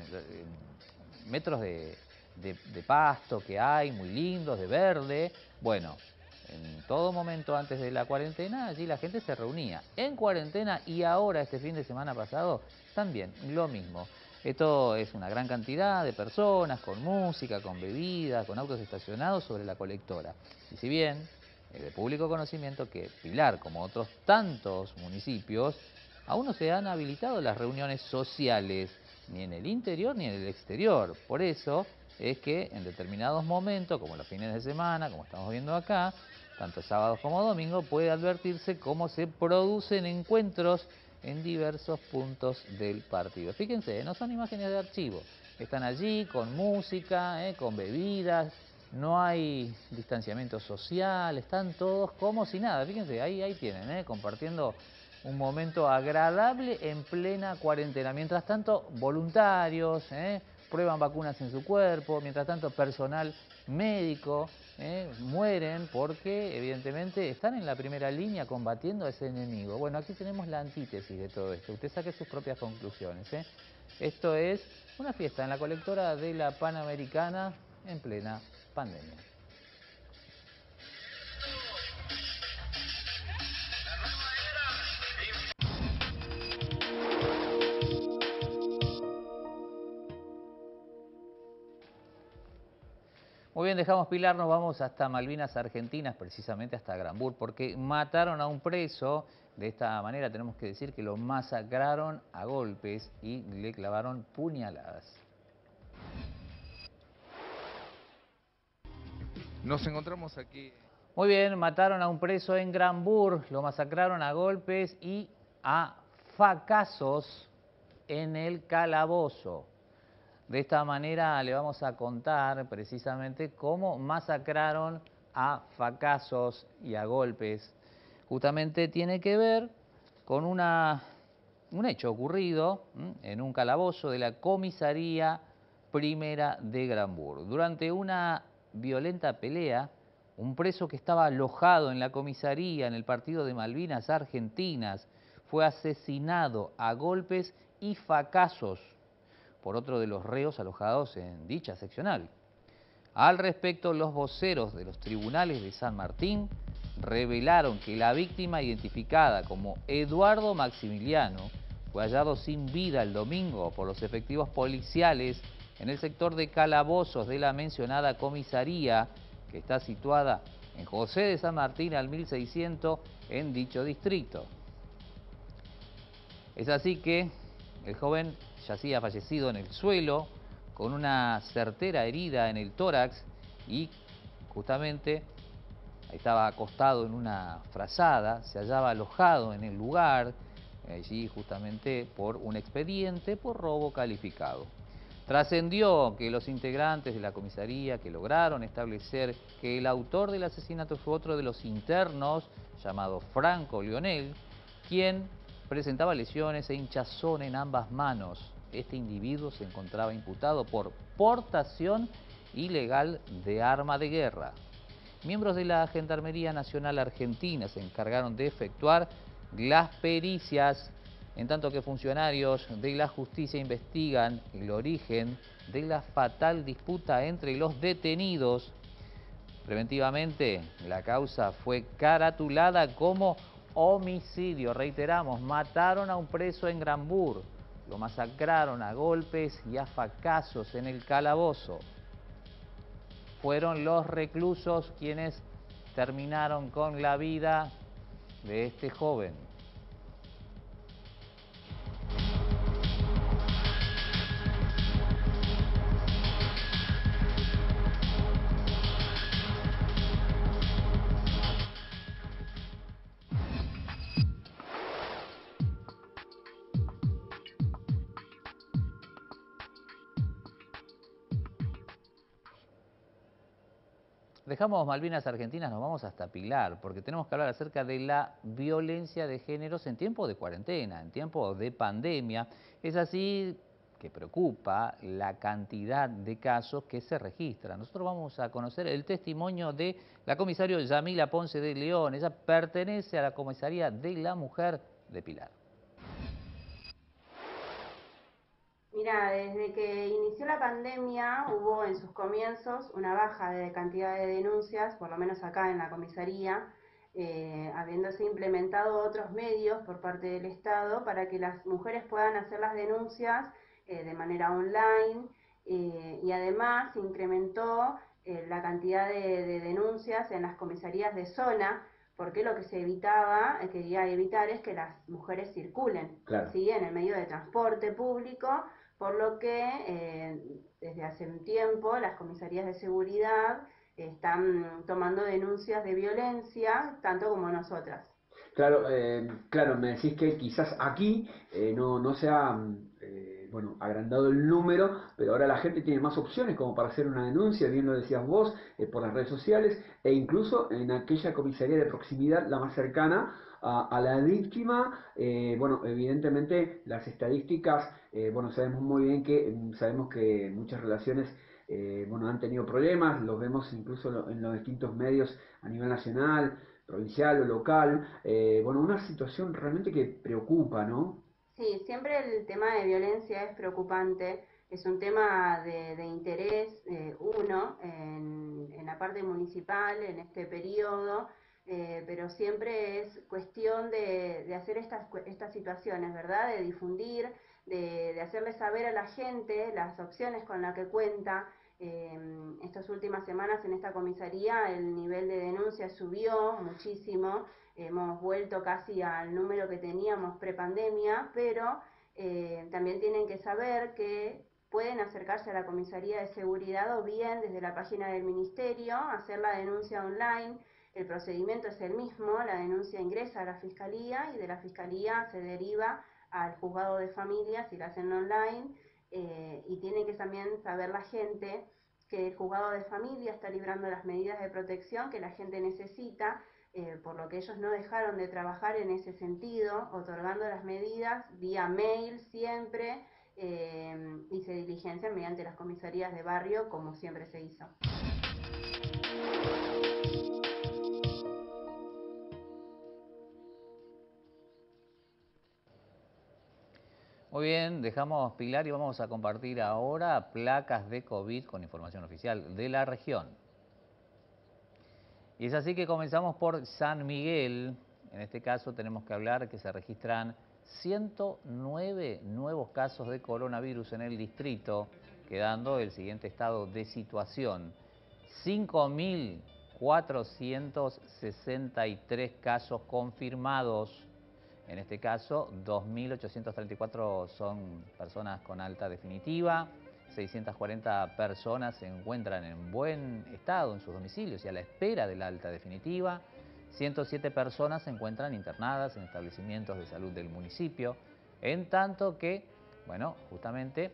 metros de... De, de pasto que hay, muy lindos, de verde. Bueno, en todo momento antes de la cuarentena, allí la gente se reunía. En cuarentena y ahora, este fin de semana pasado, también lo mismo. Esto es una gran cantidad de personas, con música, con bebidas, con autos estacionados sobre la colectora. Y si bien es de público conocimiento que Pilar, como otros tantos municipios, aún no se han habilitado las reuniones sociales, ni en el interior ni en el exterior. Por eso es que en determinados momentos, como los fines de semana, como estamos viendo acá, tanto sábados como domingos, puede advertirse cómo se producen encuentros en diversos puntos del partido. Fíjense, no son imágenes de archivo, están allí con música, eh, con bebidas, no hay distanciamiento social, están todos como si nada. Fíjense, ahí, ahí tienen, eh, compartiendo un momento agradable en plena cuarentena. Mientras tanto, voluntarios, eh, prueban vacunas en su cuerpo, mientras tanto personal médico eh, mueren porque evidentemente están en la primera línea combatiendo a ese enemigo. Bueno, aquí tenemos la antítesis de todo esto, usted saque sus propias conclusiones. ¿eh? Esto es una fiesta en la colectora de la Panamericana en plena pandemia. Muy bien, dejamos Pilar, nos vamos hasta Malvinas Argentinas, precisamente hasta Granburg, porque mataron a un preso. De esta manera tenemos que decir que lo masacraron a golpes y le clavaron puñaladas. Nos encontramos aquí Muy bien, mataron a un preso en Granbur, lo masacraron a golpes y a facazos en el calabozo. De esta manera le vamos a contar precisamente cómo masacraron a facazos y a golpes. Justamente tiene que ver con una, un hecho ocurrido ¿m? en un calabozo de la comisaría primera de Granbur. Durante una violenta pelea, un preso que estaba alojado en la comisaría en el partido de Malvinas Argentinas fue asesinado a golpes y facazos por otro de los reos alojados en dicha seccional. Al respecto, los voceros de los tribunales de San Martín revelaron que la víctima, identificada como Eduardo Maximiliano, fue hallado sin vida el domingo por los efectivos policiales en el sector de calabozos de la mencionada comisaría, que está situada en José de San Martín al mil seiscientos en dicho distrito. Es así que el joven yacía fallecido en el suelo con una certera herida en el tórax y justamente estaba acostado en una frazada, se hallaba alojado en el lugar, allí justamente por un expediente por robo calificado. Trascendió que los integrantes de la comisaría que lograron establecer que el autor del asesinato fue otro de los internos, llamado Franco Lionel, quien presentaba lesiones e hinchazón en ambas manos. Este individuo se encontraba imputado por portación ilegal de arma de guerra. Miembros de la Gendarmería Nacional Argentina se encargaron de efectuar las pericias, en tanto que funcionarios de la justicia investigan el origen de la fatal disputa entre los detenidos. Preventivamente, la causa fue caratulada como homicidio. Reiteramos, mataron a un preso en Granbur, lo masacraron a golpes y a facazos en el calabozo. Fueron los reclusos quienes terminaron con la vida de este joven. Dejamos Malvinas Argentinas, nos vamos hasta Pilar, porque tenemos que hablar acerca de la violencia de géneros en tiempo de cuarentena, en tiempo de pandemia. Es así que preocupa la cantidad de casos que se registran. Nosotros vamos a conocer el testimonio de la comisario Yamila Ponce de León. Ella pertenece a la comisaría de la mujer de Pilar. Mira, desde que inició la pandemia hubo en sus comienzos una baja de cantidad de denuncias, por lo menos acá en la comisaría, eh, habiéndose implementado otros medios por parte del Estado para que las mujeres puedan hacer las denuncias eh, de manera online eh, y además se incrementó eh, la cantidad de, de denuncias en las comisarías de zona, porque lo que se evitaba, eh, quería evitar es que las mujeres circulen, claro. ¿sí? En el medio de transporte público, por lo que eh, desde hace un tiempo las comisarías de seguridad eh, están tomando denuncias de violencia, tanto como nosotras. Claro, eh, claro, me decís que quizás aquí eh, no, no se ha eh, bueno, agrandado el número, pero ahora la gente tiene más opciones como para hacer una denuncia, bien lo decías vos, eh, por las redes sociales, e incluso en aquella comisaría de proximidad, la más cercana a, a la víctima. Eh, bueno, evidentemente las estadísticas, eh, bueno, sabemos muy bien que, sabemos que muchas relaciones eh, bueno, han tenido problemas, los vemos incluso en los distintos medios a nivel nacional, provincial o local, eh, bueno, una situación realmente que preocupa, ¿no? Sí, siempre el tema de violencia es preocupante, es un tema de, de interés, eh, uno, en, en la parte municipal, en este periodo, eh, pero siempre es cuestión de, de hacer estas, estas situaciones, ¿verdad? De difundir, de, de hacerle saber a la gente las opciones con las que cuenta. Eh, estas últimas semanas en esta comisaría el nivel de denuncia subió muchísimo, hemos vuelto casi al número que teníamos prepandemia, pero eh, también tienen que saber que pueden acercarse a la comisaría de seguridad o bien desde la página del ministerio, hacer la denuncia online. el procedimiento es el mismo, la denuncia ingresa a la Fiscalía y de la Fiscalía se deriva al juzgado de familia si la hacen online, eh, y tiene que también saber la gente que el juzgado de familia está librando las medidas de protección que la gente necesita, eh, por lo que ellos no dejaron de trabajar en ese sentido, otorgando las medidas vía mail siempre, eh, y se diligencian mediante las comisarías de barrio como siempre se hizo. Muy bien, dejamos Pilar y vamos a compartir ahora placas de COVID con información oficial de la región. Y es así que comenzamos por San Miguel. En este caso tenemos que hablar que se registran ciento nueve nuevos casos de coronavirus en el distrito, quedando el siguiente estado de situación. cinco mil cuatrocientos sesenta y tres casos confirmados. En este caso, dos mil ochocientos treinta y cuatro son personas con alta definitiva, seiscientas cuarenta personas se encuentran en buen estado en sus domicilios y a la espera de la alta definitiva, ciento siete personas se encuentran internadas en establecimientos de salud del municipio, en tanto que, bueno, justamente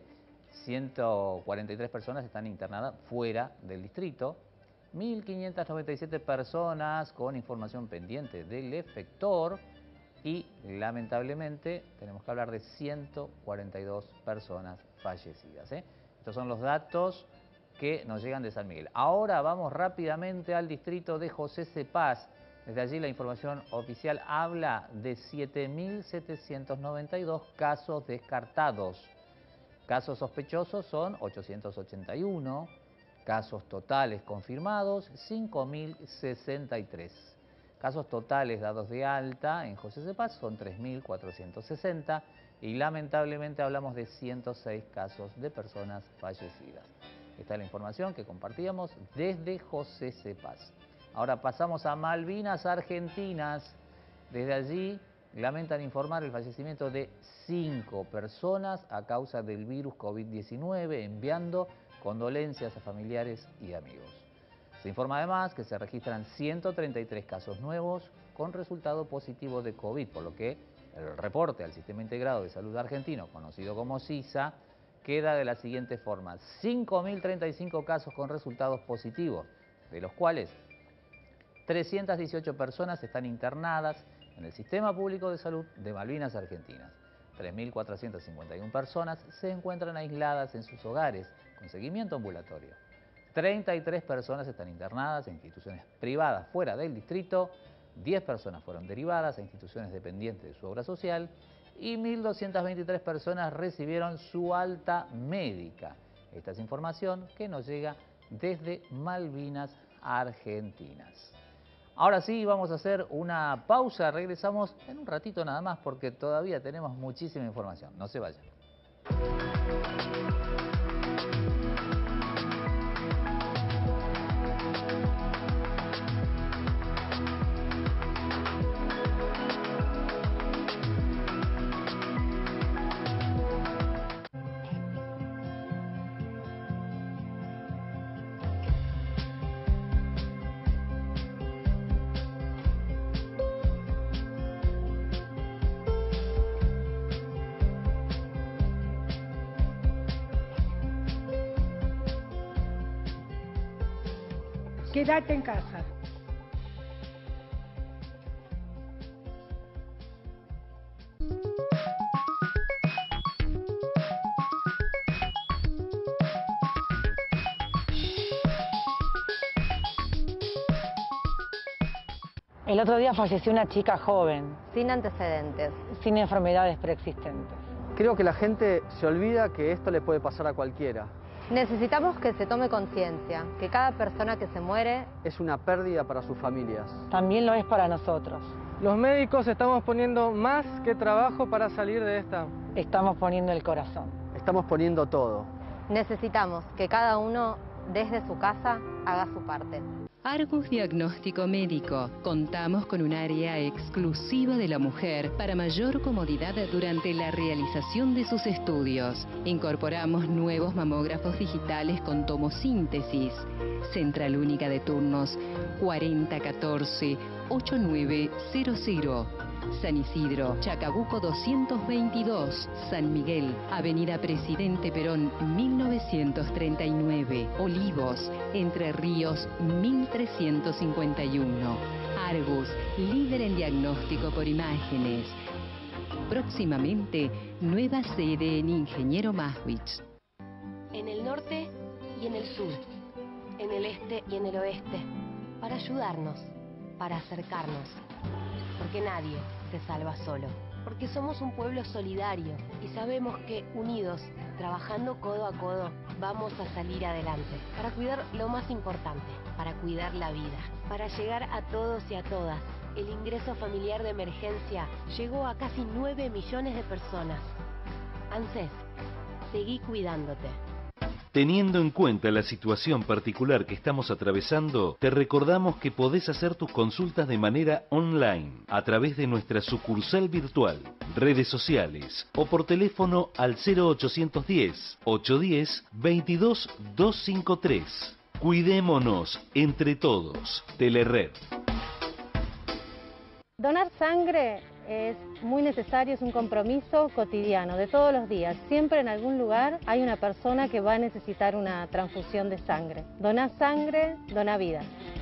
ciento cuarenta y tres personas están internadas fuera del distrito, mil quinientas noventa y siete personas con información pendiente del efector, y lamentablemente tenemos que hablar de ciento cuarenta y dos personas fallecidas, ¿eh? Estos son los datos que nos llegan de San Miguel. Ahora vamos rápidamente al distrito de José Cepaz. Desde allí la información oficial habla de siete mil setecientos noventa y dos casos descartados. Casos sospechosos son ochocientos ochenta y uno, casos totales confirmados cinco mil sesenta y tres. Casos totales dados de alta en José Cepaz son tres mil cuatrocientos sesenta y lamentablemente hablamos de ciento seis casos de personas fallecidas. Esta es la información que compartíamos desde José Cepaz. Ahora pasamos a Malvinas Argentinas. Desde allí lamentan informar el fallecimiento de cinco personas a causa del virus COVID diecinueve, enviando condolencias a familiares y amigos. Se informa además que se registran ciento treinta y tres casos nuevos con resultado positivo de COVID, por lo que el reporte al Sistema Integrado de Salud Argentino, conocido como SISA, queda de la siguiente forma: cinco mil treinta y cinco casos con resultados positivos, de los cuales trescientas dieciocho personas están internadas en el Sistema Público de Salud de Malvinas Argentinas. tres mil cuatrocientas cincuenta y una personas se encuentran aisladas en sus hogares con seguimiento ambulatorio. treinta y tres personas están internadas en instituciones privadas fuera del distrito, diez personas fueron derivadas a instituciones dependientes de su obra social y mil doscientas veintitrés personas recibieron su alta médica. Esta es información que nos llega desde Malvinas Argentinas. Ahora sí, vamos a hacer una pausa, regresamos en un ratito nada más porque todavía tenemos muchísima información. No se vayan. Quédate en casa. El otro día falleció una chica joven. Sin antecedentes. Sin enfermedades preexistentes. Creo que la gente se olvida que esto le puede pasar a cualquiera. Necesitamos que se tome conciencia, que cada persona que se muere es una pérdida para sus familias. También lo es para nosotros. Los médicos estamos poniendo más que trabajo para salir de esta. Estamos poniendo el corazón. Estamos poniendo todo. Necesitamos que cada uno desde su casa, haga su parte. Argus Diagnóstico Médico. Contamos con un área exclusiva de la mujer para mayor comodidad durante la realización de sus estudios. Incorporamos nuevos mamógrafos digitales con tomosíntesis. Central única de turnos cuarenta catorce ochenta y nueve cero cero. San Isidro, Chacabuco doscientos veintidós, San Miguel, Avenida Presidente Perón mil novecientos treinta y nueve, Olivos, Entre Ríos mil trescientos cincuenta y uno. Argus, líder en diagnóstico por imágenes. Próximamente, nueva sede en Ingeniero Maswich. En el norte y en el sur, en el este y en el oeste, para ayudarnos, para acercarnos. Porque nadie se salva solo. Porque somos un pueblo solidario y sabemos que unidos, trabajando codo a codo, vamos a salir adelante. Para cuidar lo más importante, para cuidar la vida. Para llegar a todos y a todas. El ingreso familiar de emergencia llegó a casi nueve millones de personas. ANSES, seguí cuidándote. Teniendo en cuenta la situación particular que estamos atravesando, te recordamos que podés hacer tus consultas de manera online, a través de nuestra sucursal virtual, redes sociales o por teléfono al cero ochocientos diez, ochocientos diez, veintidós doscientos cincuenta y tres. Cuidémonos entre todos. Telered. Donar sangre es muy necesario, es un compromiso cotidiano, de todos los días. Siempre en algún lugar hay una persona que va a necesitar una transfusión de sangre. Doná sangre, dona vida.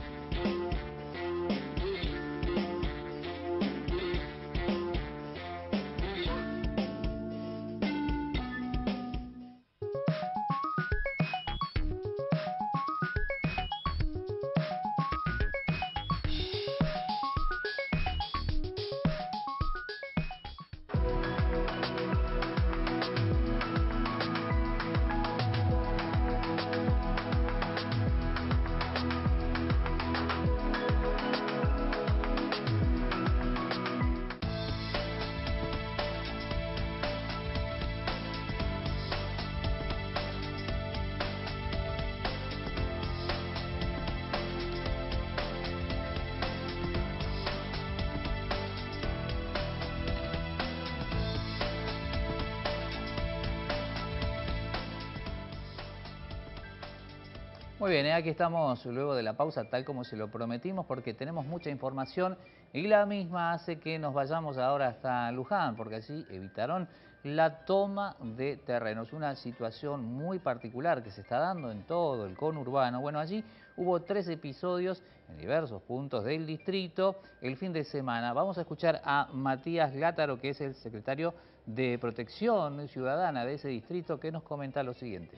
Muy bien, ¿eh? Aquí estamos luego de la pausa, tal como se lo prometimos, porque tenemos mucha información y la misma hace que nos vayamos ahora hasta Luján, porque allí evitaron la toma de terrenos, una situación muy particular que se está dando en todo el conurbano. Bueno, allí hubo tres episodios en diversos puntos del distrito el fin de semana. Vamos a escuchar a Matías Látaro, que es el secretario de Protección Ciudadana de ese distrito, que nos comenta lo siguiente.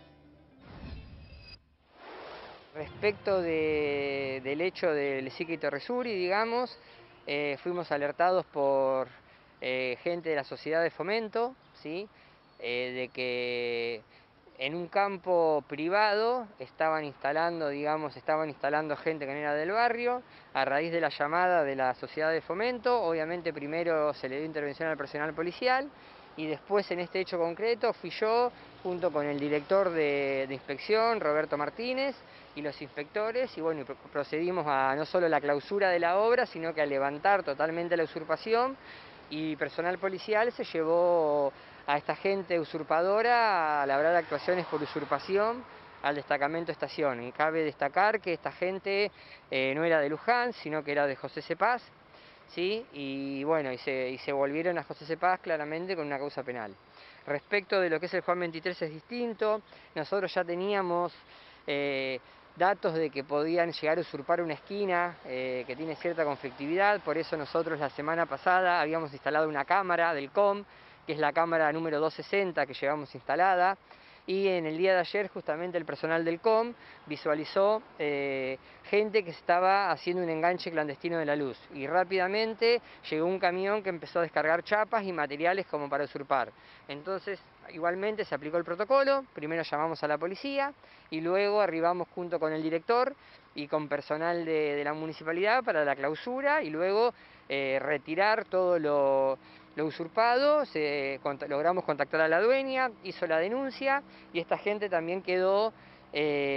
Respecto de, del hecho del Sique y Torresuri, digamos, eh, fuimos alertados por eh, gente de la sociedad de fomento, ¿sí? eh, de que en un campo privado estaban instalando, digamos, estaban instalando gente que no era del barrio. A raíz de la llamada de la sociedad de fomento, obviamente primero se le dio intervención al personal policial y después en este hecho concreto fui yo, junto con el director de, de inspección, Roberto Martínez, y los inspectores, y bueno, y procedimos a no solo la clausura de la obra, sino que a levantar totalmente la usurpación, y personal policial se llevó a esta gente usurpadora a labrar actuaciones por usurpación al destacamento estación. Y cabe destacar que esta gente eh, no era de Luján, sino que era de José Cepaz, ¿sí? Y bueno, y se, y se volvieron a José Cepaz claramente con una causa penal. Respecto de lo que es el Juan veintitrés es distinto, nosotros ya teníamos eh, datos de que podían llegar a usurpar una esquina eh, que tiene cierta conflictividad, por eso nosotros la semana pasada habíamos instalado una cámara del C O M, que es la cámara número doscientos sesenta que llevamos instalada, y en el día de ayer justamente el personal del C O M visualizó eh, gente que estaba haciendo un enganche clandestino de la luz, y rápidamente llegó un camión que empezó a descargar chapas y materiales como para usurpar. Entonces igualmente se aplicó el protocolo, primero llamamos a la policía y luego arribamos junto con el director y con personal de, de la municipalidad para la clausura y luego eh, retirar todo lo, lo usurpado. Se, cont logramos contactar a la dueña, hizo la denuncia y esta gente también quedó eh,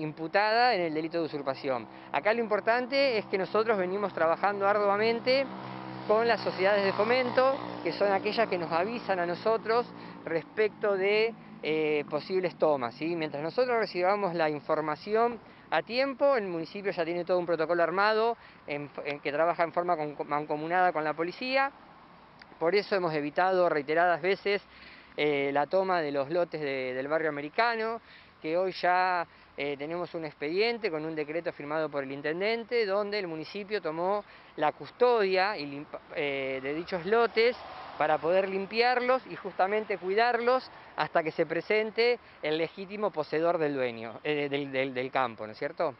imputada en el delito de usurpación. Acá lo importante es que nosotros venimos trabajando arduamente con las sociedades de fomento, que son aquellas que nos avisan a nosotros respecto de eh, posibles tomas, ¿sí? Mientras nosotros recibamos la información a tiempo, el municipio ya tiene todo un protocolo armado en, en que trabaja en forma con, mancomunada con la policía. Por eso hemos evitado reiteradas veces eh, la toma de los lotes de, del barrio americano, que hoy ya eh, tenemos un expediente con un decreto firmado por el intendente, donde el municipio tomó la custodia y eh, de dichos lotes para poder limpiarlos y justamente cuidarlos hasta que se presente el legítimo poseedor del dueño, eh, del, del, del campo, ¿no es cierto?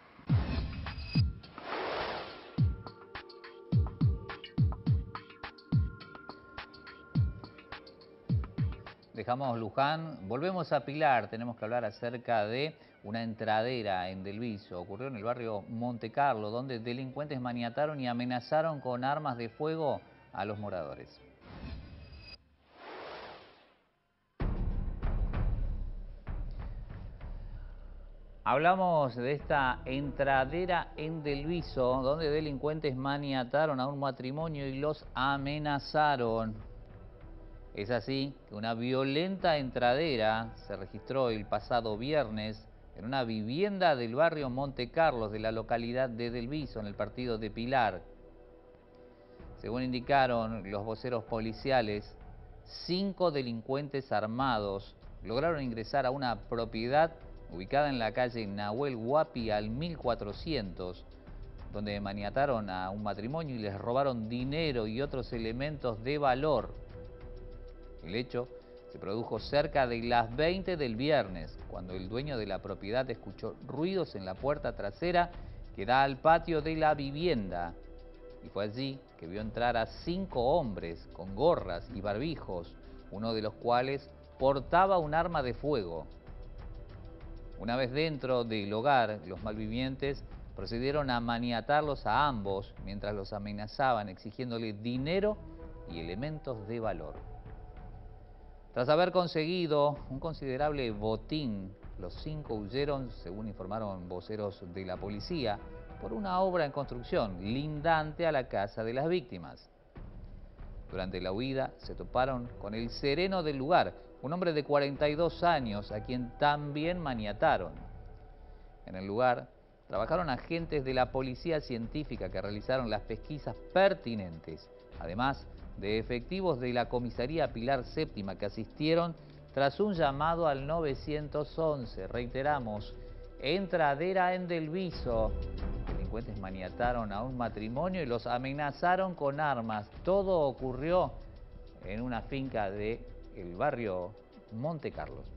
Dejamos Luján, volvemos a Pilar, tenemos que hablar acerca de una entradera en Delviso. Ocurrió en el barrio Monte Carlo, donde delincuentes maniataron y amenazaron con armas de fuego a los moradores. Hablamos de esta entradera en Delviso, donde delincuentes maniataron a un matrimonio y los amenazaron. Es así que una violenta entradera se registró el pasado viernes en una vivienda del barrio Monte Carlos de la localidad de Delviso, en el partido de Pilar. Según indicaron los voceros policiales, cinco delincuentes armados lograron ingresar a una propiedad ubicada en la calle Nahuel Huapi al mil cuatrocientos, donde maniataron a un matrimonio y les robaron dinero y otros elementos de valor. El hecho se produjo cerca de las veinte del viernes, cuando el dueño de la propiedad escuchó ruidos en la puerta trasera que da al patio de la vivienda. Y fue allí que vio entrar a cinco hombres con gorras y barbijos, uno de los cuales portaba un arma de fuego. Una vez dentro del hogar, los malvivientes procedieron a maniatarlos a ambos mientras los amenazaban, exigiéndole dinero y elementos de valor. Tras haber conseguido un considerable botín, los cinco huyeron, según informaron voceros de la policía, por una obra en construcción lindante a la casa de las víctimas. Durante la huida se toparon con el sereno del lugar, un hombre de cuarenta y dos años, a quien también maniataron. En el lugar trabajaron agentes de la policía científica que realizaron las pesquisas pertinentes, además de efectivos de la comisaría Pilar Séptima que asistieron tras un llamado al nueve once. Reiteramos, entradera en Delviso. Delincuentes maniataron a un matrimonio y los amenazaron con armas. Todo ocurrió en una finca del barrio Monte Carlos.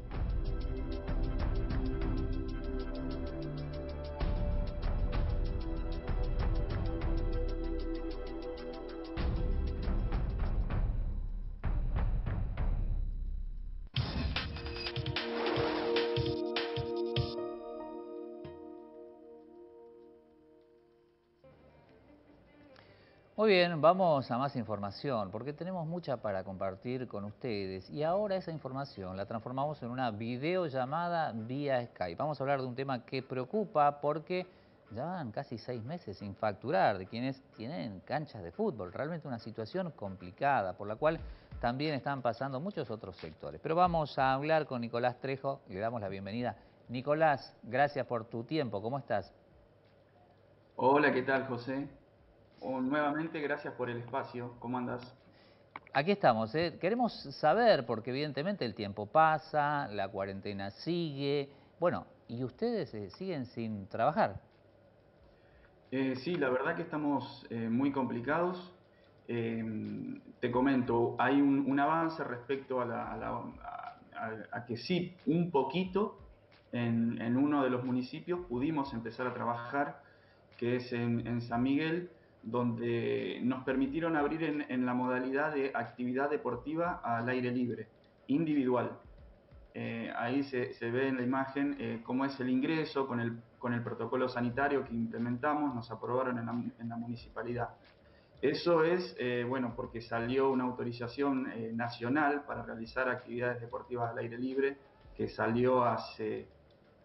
Muy bien, vamos a más información, porque tenemos mucha para compartir con ustedes. Y ahora esa información la transformamos en una videollamada vía Skype. Vamos a hablar de un tema que preocupa porque ya van casi seis meses sin facturar de quienes tienen canchas de fútbol. Realmente una situación complicada, por la cual también están pasando muchos otros sectores. Pero vamos a hablar con Nicolás Trejo, le damos la bienvenida. Nicolás, gracias por tu tiempo, ¿cómo estás? Hola, ¿qué tal, José? Oh, nuevamente, gracias por el espacio. ¿Cómo andas? Aquí estamos. ¿eh? Queremos saber, porque evidentemente el tiempo pasa, la cuarentena sigue. Bueno, ¿y ustedes eh, siguen sin trabajar? Eh, sí, la verdad que estamos eh, muy complicados. Eh, te comento, hay un, un avance respecto a, la, a, la, a, a que sí, un poquito, en, en uno de los municipios pudimos empezar a trabajar, que es en, en San Miguel, donde nos permitieron abrir en, en la modalidad de actividad deportiva al aire libre, individual. Eh, ahí se, se ve en la imagen eh, cómo es el ingreso con el, con el protocolo sanitario que implementamos, nos aprobaron en la, en la municipalidad. Eso es, eh, bueno, porque salió una autorización eh, nacional para realizar actividades deportivas al aire libre, que salió hace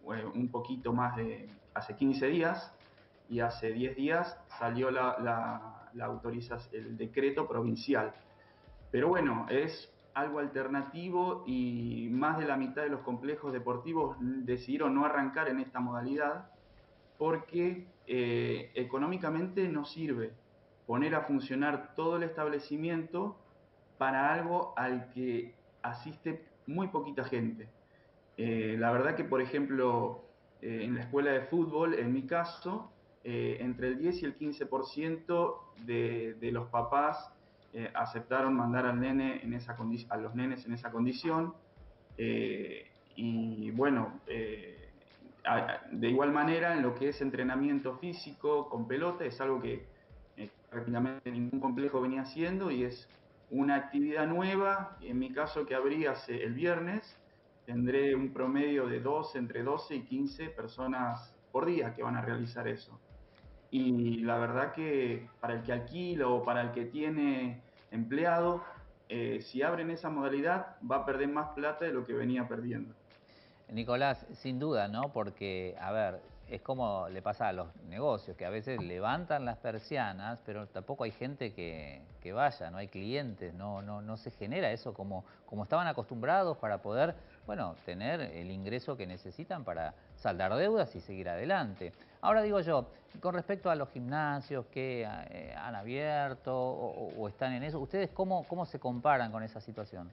eh, un poquito más de, hace quince días, y hace diez días salió la, la, la autorización, el decreto provincial. Pero bueno, es algo alternativo y más de la mitad de los complejos deportivos decidieron no arrancar en esta modalidad porque eh, económicamente no sirve poner a funcionar todo el establecimiento para algo al que asiste muy poquita gente. Eh, la verdad que, por ejemplo, eh, en la escuela de fútbol, en mi caso, eh, entre el diez y el quince por ciento de, de los papás eh, aceptaron mandar al nene en esa a los nenes en esa condición. Eh, y bueno, eh, de igual manera, en lo que es entrenamiento físico con pelota, es algo que eh, prácticamente ningún complejo venía haciendo y es una actividad nueva. En mi caso, que abrí hace el viernes, tendré un promedio de doce, entre doce y quince personas por día que van a realizar eso. Y la verdad que para el que alquila o para el que tiene empleado, eh, si abren esa modalidad va a perder más plata de lo que venía perdiendo. Nicolás, sin duda, ¿no? Porque, a ver, es como le pasa a los negocios, que a veces levantan las persianas, pero tampoco hay gente que, que vaya, no hay clientes, no, no, no se genera eso como, como estaban acostumbrados para poder, bueno, tener el ingreso que necesitan para saldar deudas y seguir adelante. Ahora digo yo, con respecto a los gimnasios que eh, han abierto o, o están en eso, ¿ustedes cómo, cómo se comparan con esa situación?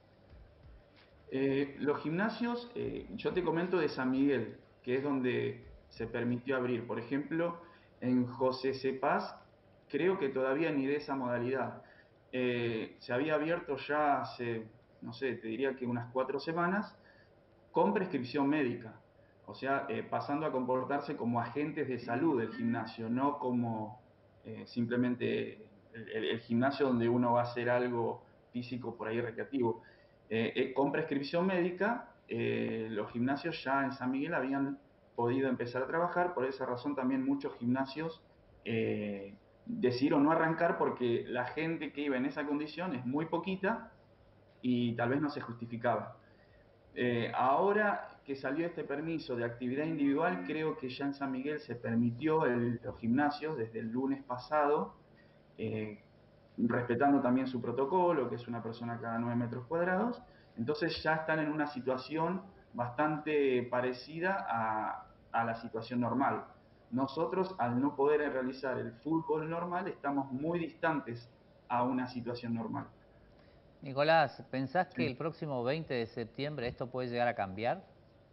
Eh, los gimnasios, eh, yo te comento de San Miguel, que es donde se permitió abrir. Por ejemplo, en José Cepaz, creo que todavía ni de esa modalidad. Eh, se había abierto ya hace, no sé, te diría que unas cuatro semanas, con prescripción médica. O sea, eh, pasando a comportarse como agentes de salud del gimnasio, no como eh, simplemente el, el, el gimnasio donde uno va a hacer algo físico por ahí recreativo. Eh, eh, con prescripción médica, eh, los gimnasios ya en San Miguel habían podido empezar a trabajar. Por esa razón también muchos gimnasios eh, decidieron no arrancar porque la gente que iba en esa condición es muy poquita y tal vez no se justificaba. Eh, ahora que salió este permiso de actividad individual, creo que ya en San Miguel se permitió el, los gimnasios desde el lunes pasado, eh, respetando también su protocolo, que es una persona cada nueve metros cuadrados. Entonces ya están en una situación bastante parecida a, a la situación normal. Nosotros, al no poder realizar el fútbol normal, estamos muy distantes a una situación normal. Nicolás, ¿pensás que el próximo veinte de septiembre esto puede llegar a cambiar?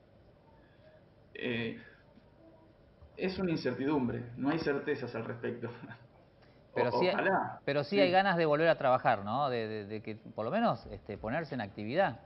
Eh, es una incertidumbre, no hay certezas al respecto. Pero sí, Ojalá. Pero sí, sí hay ganas de volver a trabajar, ¿no? De, de, de que por lo menos este, ponerse en actividad.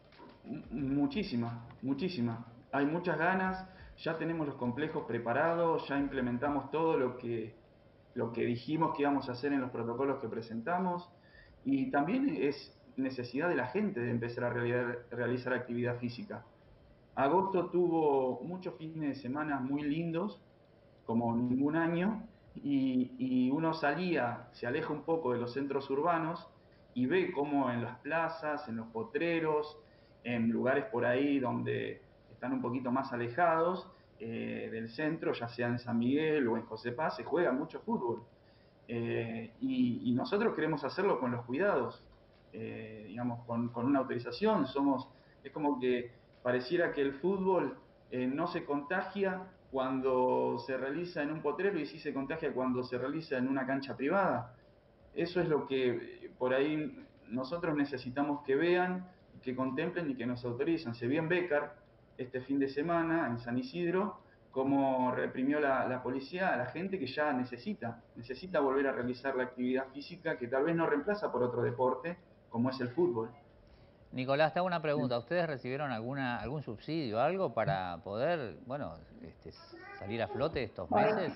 Muchísima, muchísima. Hay muchas ganas, ya tenemos los complejos preparados, ya implementamos todo lo que, lo que dijimos que íbamos a hacer en los protocolos que presentamos. Y también es necesidad de la gente de empezar a realizar, realizar actividad física. Agosto tuvo muchos fines de semana muy lindos, como ningún año, y, y uno salía, se aleja un poco de los centros urbanos y ve cómo en las plazas, en los potreros, en lugares por ahí donde están un poquito más alejados eh, del centro, ya sea en San Miguel o en José Paz, se juega mucho fútbol. Eh, y, y nosotros queremos hacerlo con los cuidados, eh, digamos, con, con una autorización. Somos, es como que pareciera que el fútbol eh, no se contagia cuando se realiza en un potrero y sí se contagia cuando se realiza en una cancha privada. Eso es lo que por ahí nosotros necesitamos que vean, que contemplen y que nos autoricen. Se vio en Bécar este fin de semana, en San Isidro, cómo reprimió la, la policía a la gente que ya necesita, necesita volver a realizar la actividad física que tal vez no reemplaza por otro deporte, como es el fútbol. Nicolás, te hago una pregunta. ¿Ustedes recibieron alguna algún subsidio, algo para poder, bueno, este, salir a flote estos meses?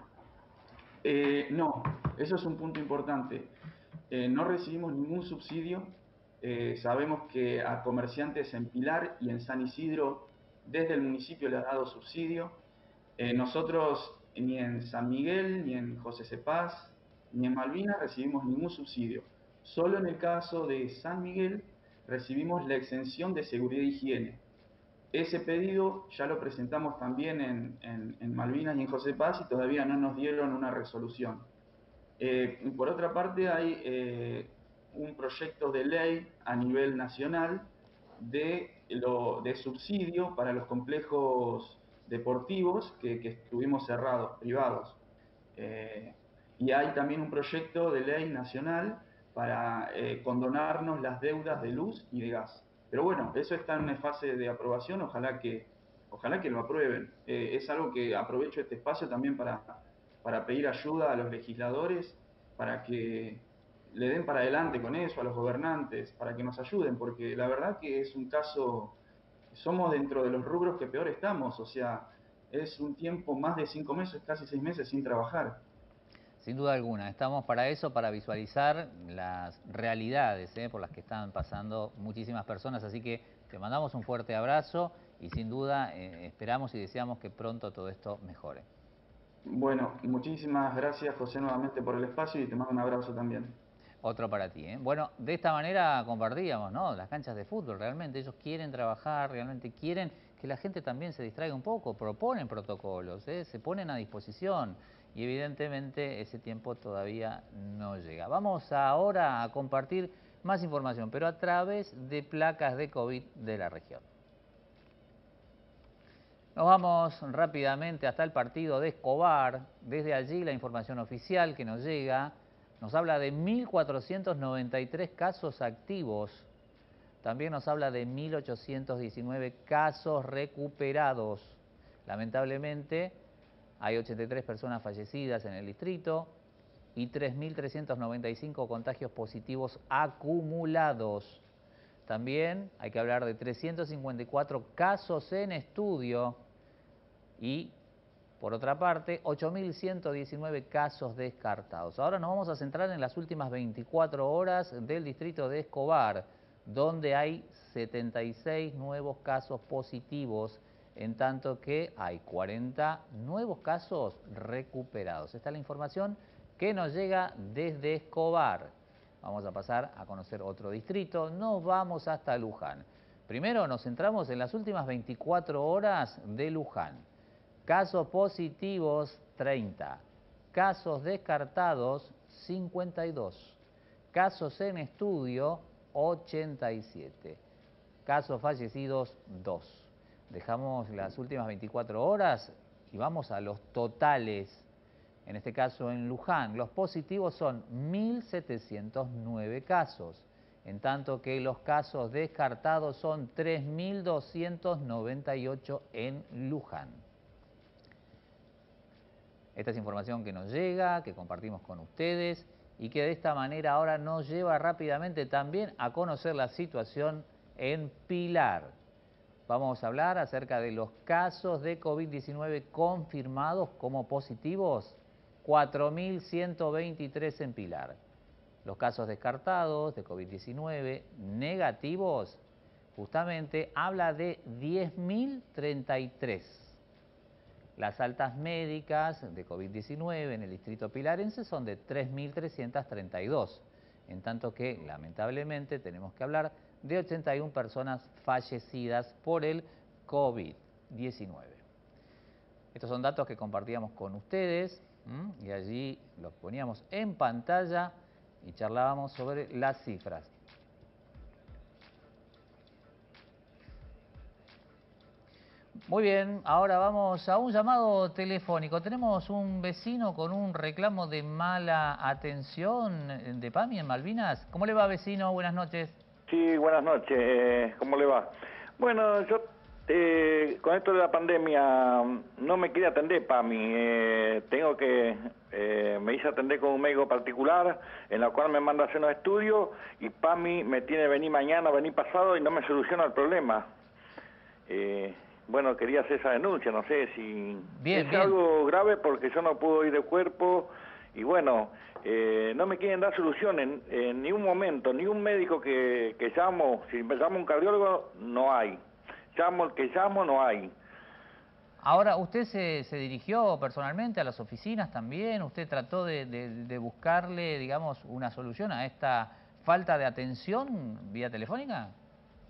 Eh, no, eso es un punto importante. Eh, no recibimos ningún subsidio. Eh, sabemos que a comerciantes en Pilar y en San Isidro, desde el municipio le ha dado subsidio. Eh, nosotros ni en San Miguel, ni en José Cepaz, ni en Malvinas recibimos ningún subsidio. Solo en el caso de San Miguel recibimos la exención de seguridad e higiene. ese pedido ya lo presentamos también en, en, en Malvinas y en José Paz y todavía no nos dieron una resolución. Eh, por otra parte, hay eh, un proyecto de ley a nivel nacional de, lo, de subsidio para los complejos deportivos que, que estuvimos cerrados, privados. Eh, y hay también un proyecto de ley nacional para eh, condonarnos las deudas de luz y de gas. Pero bueno, eso está en una fase de aprobación, ojalá que, ojalá que lo aprueben. Eh, es algo que aprovecho este espacio también para, para pedir ayuda a los legisladores, para que le den para adelante con eso, a los gobernantes, para que nos ayuden, porque la verdad que es un caso, somos dentro de los rubros que peor estamos, o sea, es un tiempo más de cinco meses, casi seis meses sin trabajar. Sin duda alguna, estamos para eso, para visualizar las realidades ¿eh? por las que están pasando muchísimas personas, así que te mandamos un fuerte abrazo y sin duda eh, esperamos y deseamos que pronto todo esto mejore. Bueno, muchísimas gracias José nuevamente por el espacio y te mando un abrazo también. Otro para ti. ¿eh? Bueno, de esta manera compartíamos, ¿no? Las canchas de fútbol, realmente ellos quieren trabajar, realmente quieren que la gente también se distraiga un poco, proponen protocolos, ¿eh? se ponen a disposición. Y evidentemente ese tiempo todavía no llega. Vamos ahora a compartir más información, pero a través de placas de COVID de la región. Nos vamos rápidamente hasta el partido de Escobar. Desde allí la información oficial que nos llega nos habla de mil cuatrocientos noventa y tres casos activos. También nos habla de mil ochocientos diecinueve casos recuperados. Lamentablemente, hay ochenta y tres personas fallecidas en el distrito y tres mil trescientos noventa y cinco contagios positivos acumulados. También hay que hablar de trescientos cincuenta y cuatro casos en estudio y, por otra parte, ocho mil ciento diecinueve casos descartados. Ahora nos vamos a centrar en las últimas veinticuatro horas del distrito de Escobar, donde hay setenta y seis nuevos casos positivos, en tanto que hay cuarenta nuevos casos recuperados. Esta es la información que nos llega desde Escobar. Vamos a pasar a conocer otro distrito. Nos vamos hasta Luján. Primero nos centramos en las últimas veinticuatro horas de Luján. Casos positivos, treinta. Casos descartados, cincuenta y dos. Casos en estudio, ochenta y siete. Casos fallecidos, dos. Dejamos las últimas veinticuatro horas y vamos a los totales. En este caso en Luján, los positivos son mil setecientos nueve casos, en tanto que los casos descartados son tres mil doscientos noventa y ocho en Luján. Esta es información que nos llega, que compartimos con ustedes y que de esta manera ahora nos lleva rápidamente también a conocer la situación en Pilar. Vamos a hablar acerca de los casos de COVID diecinueve confirmados como positivos, cuatro mil ciento veintitrés en Pilar. Los casos descartados de COVID diecinueve negativos, justamente habla de diez mil treinta y tres. Las altas médicas de COVID diecinueve en el distrito pilarense son de tres mil trescientos treinta y dos, en tanto que lamentablemente tenemos que hablar de ochenta y una personas fallecidas por el COVID diecinueve. Estos son datos que compartíamos con ustedes ¿m? y allí los poníamos en pantalla y charlábamos sobre las cifras. Muy bien, ahora vamos a un llamado telefónico. Tenemos un vecino con un reclamo de mala atención de PAMI en Malvinas. ¿Cómo le va, vecino? Buenas noches. Sí, buenas noches. ¿Cómo le va? Bueno, yo eh, con esto de la pandemia no me quiere atender PAMI. Eh, tengo que... Eh, me hice atender con un médico particular, en la cual me manda a hacer unos estudios y PAMI me tiene venir mañana, venir pasado y no me soluciona el problema. Eh... Bueno, quería hacer esa denuncia, no sé si bien, es bien. algo grave porque yo no puedo ir de cuerpo y bueno, eh, no me quieren dar solución en, en ni un momento, ni un médico que, que llamo, si me llamo un cardiólogo, no hay. Llamo el que llamo, no hay. Ahora, ¿usted se, se dirigió personalmente a las oficinas también? ¿Usted trató de, de, de buscarle, digamos, una solución a esta falta de atención vía telefónica?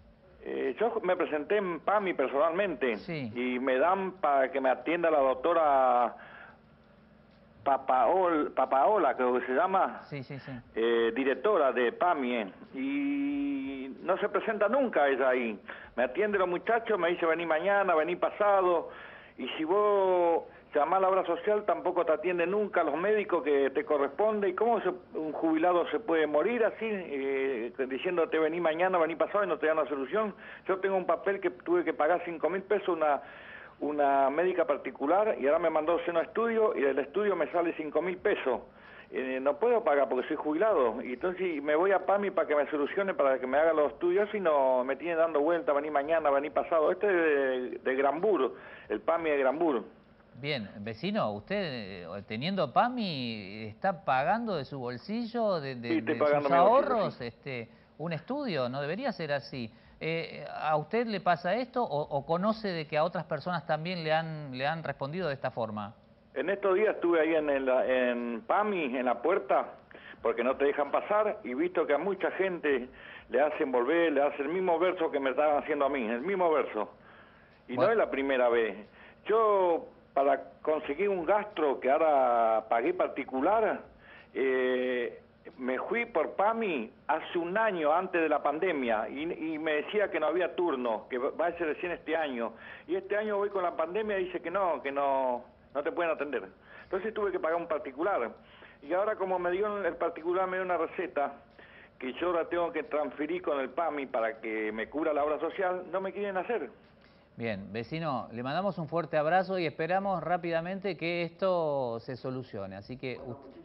Eh, yo me presenté en PAMI personalmente sí. y me dan para que me atienda la doctora Papaol, Papaola, creo que se llama, sí, sí, sí. Eh, directora de PAMI, eh, y no se presenta nunca ella ahí. Me atiende los muchachos, me dice vení mañana, vení pasado, y si vos llamás a la obra social tampoco te atiende nunca los médicos que te corresponde. ¿Y cómo se, un jubilado se puede morir así, eh, diciéndote vení mañana, vení pasado y no te dan la solución? Yo tengo un papel que tuve que pagar cinco mil pesos una... una médica particular y ahora me mandó seno estudio y del estudio me sale cinco mil pesos. Eh, no puedo pagar porque soy jubilado y entonces me voy a PAMI para que me solucione, para que me haga los estudios y no me tiene dando vuelta, vení mañana, vení pasado. Este es de, de Granbur, el PAMI de Granbur. Bien, vecino, usted eh, teniendo PAMI está pagando de su bolsillo, de, de, Sí, estoy de pagando sus mi bolsillo, ahorros, sí. este, un estudio, no debería ser así. Eh, ¿A usted le pasa esto o, o conoce de que a otras personas también le han, le han respondido de esta forma? En estos días estuve ahí en, el, en PAMI, en la puerta, porque no te dejan pasar, y visto que a mucha gente le hacen volver, le hacen el mismo verso que me estaban haciendo a mí, el mismo verso. Y bueno, no es la primera vez. Yo, para conseguir un gastro que ahora pagué particular, eh, me fui por PAMI hace un año antes de la pandemia y, y me decía que no había turno, que va a ser recién este año. Y este año voy con la pandemia y dice que no, que no, no te pueden atender. Entonces tuve que pagar un particular. Y ahora como me dio el particular, me dio una receta que yo ahora tengo que transferir con el PAMI para que me cubra la obra social, no me quieren hacer. Bien, vecino, le mandamos un fuerte abrazo y esperamos rápidamente que esto se solucione. Así que...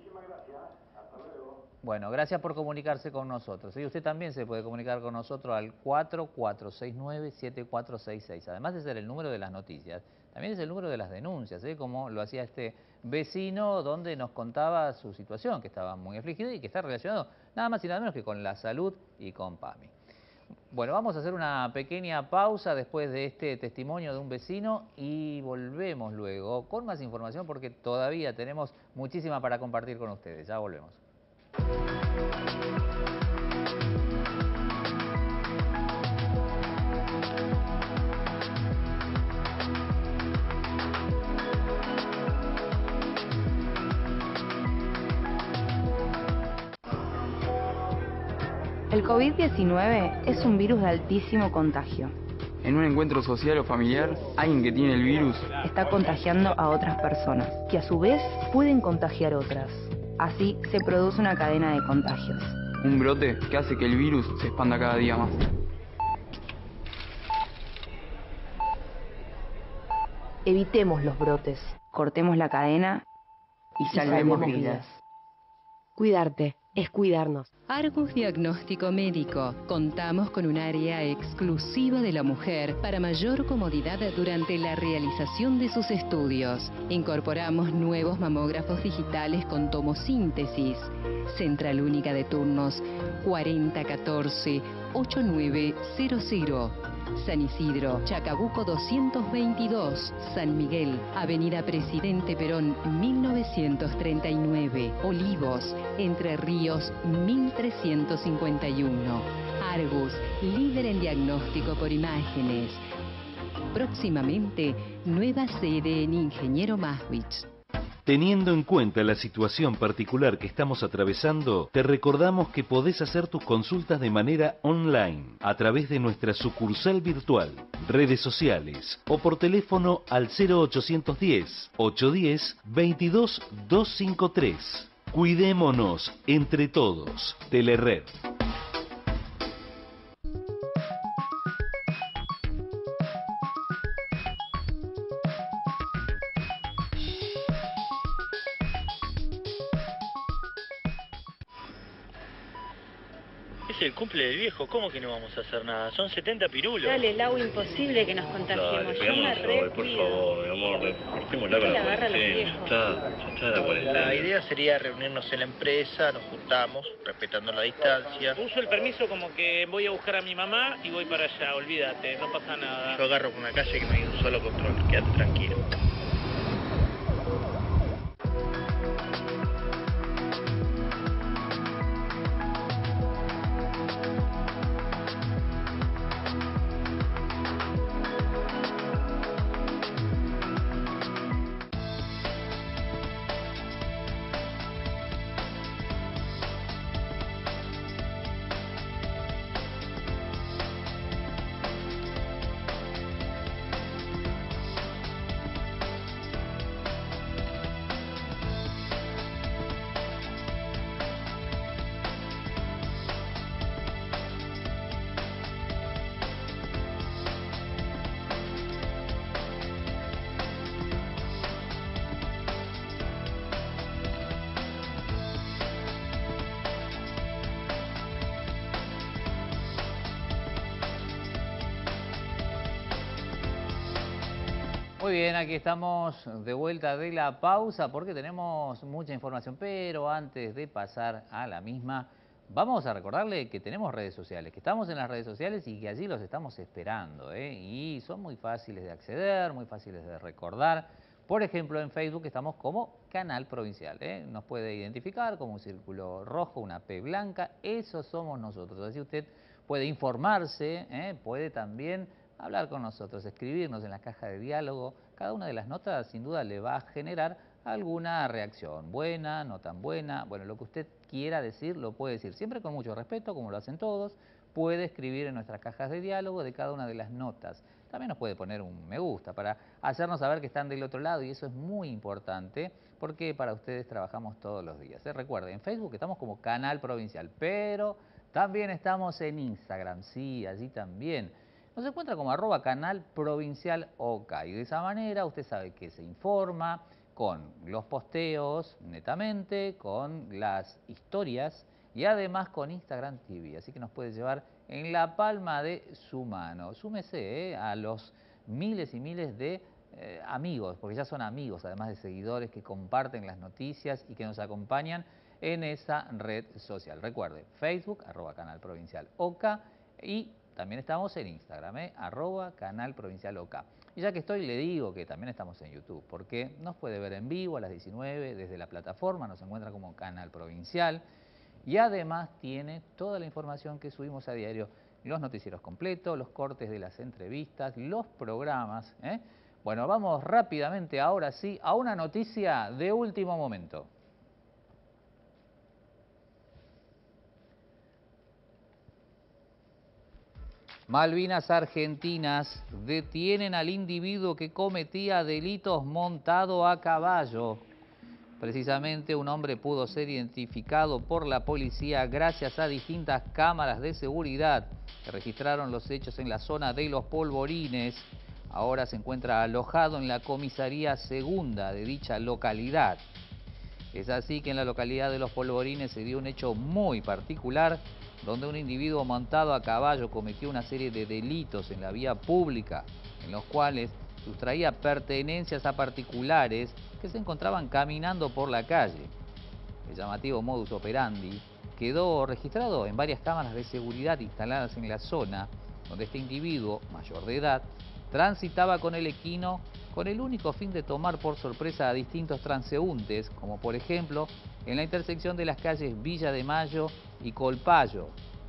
Bueno, gracias por comunicarse con nosotros. Y usted también se puede comunicar con nosotros al cuatro cuatro seis nueve, siete cuatro seis seis. Además de ser el número de las noticias, también es el número de las denuncias, ¿eh? Como lo hacía este vecino donde nos contaba su situación, que estaba muy afligido y que está relacionado nada más y nada menos que con la salud y con PAMI. Bueno, vamos a hacer una pequeña pausa después de este testimonio de un vecino y volvemos luego con más información porque todavía tenemos muchísima para compartir con ustedes. Ya volvemos. El COVID diecinueve es un virus de altísimo contagio. En un encuentro social o familiar, alguien que tiene el virus está contagiando a otras personas, que a su vez pueden contagiar otras. Así se produce una cadena de contagios. Un brote que hace que el virus se expanda cada día más. Evitemos los brotes, cortemos la cadena y salvemos vidas. Cuidarte es cuidarnos. Argus Diagnóstico Médico. Contamos con un área exclusiva de la mujer para mayor comodidad durante la realización de sus estudios. Incorporamos nuevos mamógrafos digitales con tomosíntesis. Central única de turnos cuarenta catorce, ochenta y nueve cero cero. San Isidro, Chacabuco doscientos veintidós, San Miguel, Avenida Presidente Perón mil novecientos treinta y nueve, Olivos, Entre Ríos mil trescientos cincuenta y uno. Argus, líder en diagnóstico por imágenes. Próximamente, nueva sede en Ingeniero Maswich. Teniendo en cuenta la situación particular que estamos atravesando, te recordamos que podés hacer tus consultas de manera online, a través de nuestra sucursal virtual, redes sociales o por teléfono al cero ochocientos diez, ochocientos diez, veintidós doscientos cincuenta y tres. Cuidémonos entre todos. Telered. Es el cumple del viejo, ¿cómo que no vamos a hacer nada? Son setenta pirulos. Dale, Lau, imposible que nos contagiemos. Yo me re por favor, mi amor, cortémosla con la cuarentena. Ya está, ya está la cuarentena. La idea sería reunirnos en la empresa, nos juntamos, respetando la distancia. Uso el permiso como que voy a buscar a mi mamá y voy para allá, olvídate, no pasa nada. Yo agarro por una calle que no hay un solo control, quédate tranquilo. Muy bien, aquí estamos de vuelta de la pausa porque tenemos mucha información, pero antes de pasar a la misma, vamos a recordarle que tenemos redes sociales, que estamos en las redes sociales y que allí los estamos esperando, ¿eh? Y son muy fáciles de acceder, muy fáciles de recordar. Por ejemplo, en Facebook estamos como Canal Provincial, ¿eh? Nos puede identificar como un círculo rojo, una P blanca, eso somos nosotros. Así usted puede informarse, ¿eh? Puede también hablar con nosotros, escribirnos en la caja de diálogo. Cada una de las notas sin duda le va a generar alguna reacción, buena, no tan buena. Bueno, lo que usted quiera decir lo puede decir, siempre con mucho respeto, como lo hacen todos. Puede escribir en nuestras cajas de diálogo de cada una de las notas. También nos puede poner un me gusta para hacernos saber que están del otro lado, y eso es muy importante porque para ustedes trabajamos todos los días, ¿eh? Recuerden, en Facebook estamos como Canal Provincial, pero también estamos en Instagram, sí, allí también. Nos encuentra como arroba Canal Provincial OK, y de esa manera usted sabe que se informa con los posteos netamente, con las historias y además con Instagram T V. Así que nos puede llevar en la palma de su mano. Súmese eh, a los miles y miles de eh, amigos, porque ya son amigos, además de seguidores que comparten las noticias y que nos acompañan en esa red social. Recuerde, Facebook, arroba Canal Provincial OK, y también estamos en Instagram, eh, arroba Canal Provincial OK. Y ya que estoy, le digo que también estamos en YouTube, porque nos puede ver en vivo a las diecinueve desde la plataforma, nos encuentra como Canal Provincial, y además tiene toda la información que subimos a diario, los noticieros completos, los cortes de las entrevistas, los programas, ¿eh? Bueno, vamos rápidamente ahora sí a una noticia de último momento. Malvinas Argentinas detienen al individuo que cometía delitos montado a caballo. Precisamente un hombre pudo ser identificado por la policía gracias a distintas cámaras de seguridad que registraron los hechos en la zona de Los Polvorines. Ahora se encuentra alojado en la comisaría segunda de dicha localidad. Es así que en la localidad de Los Polvorines se dio un hecho muy particular, donde un individuo montado a caballo cometió una serie de delitos en la vía pública, en los cuales sustraía pertenencias a particulares que se encontraban caminando por la calle. El llamativo modus operandi quedó registrado en varias cámaras de seguridad instaladas en la zona, donde este individuo, mayor de edad, transitaba con el equino con el único fin de tomar por sorpresa a distintos transeúntes, como por ejemplo en la intersección de las calles Villa de Mayo y Colpayo.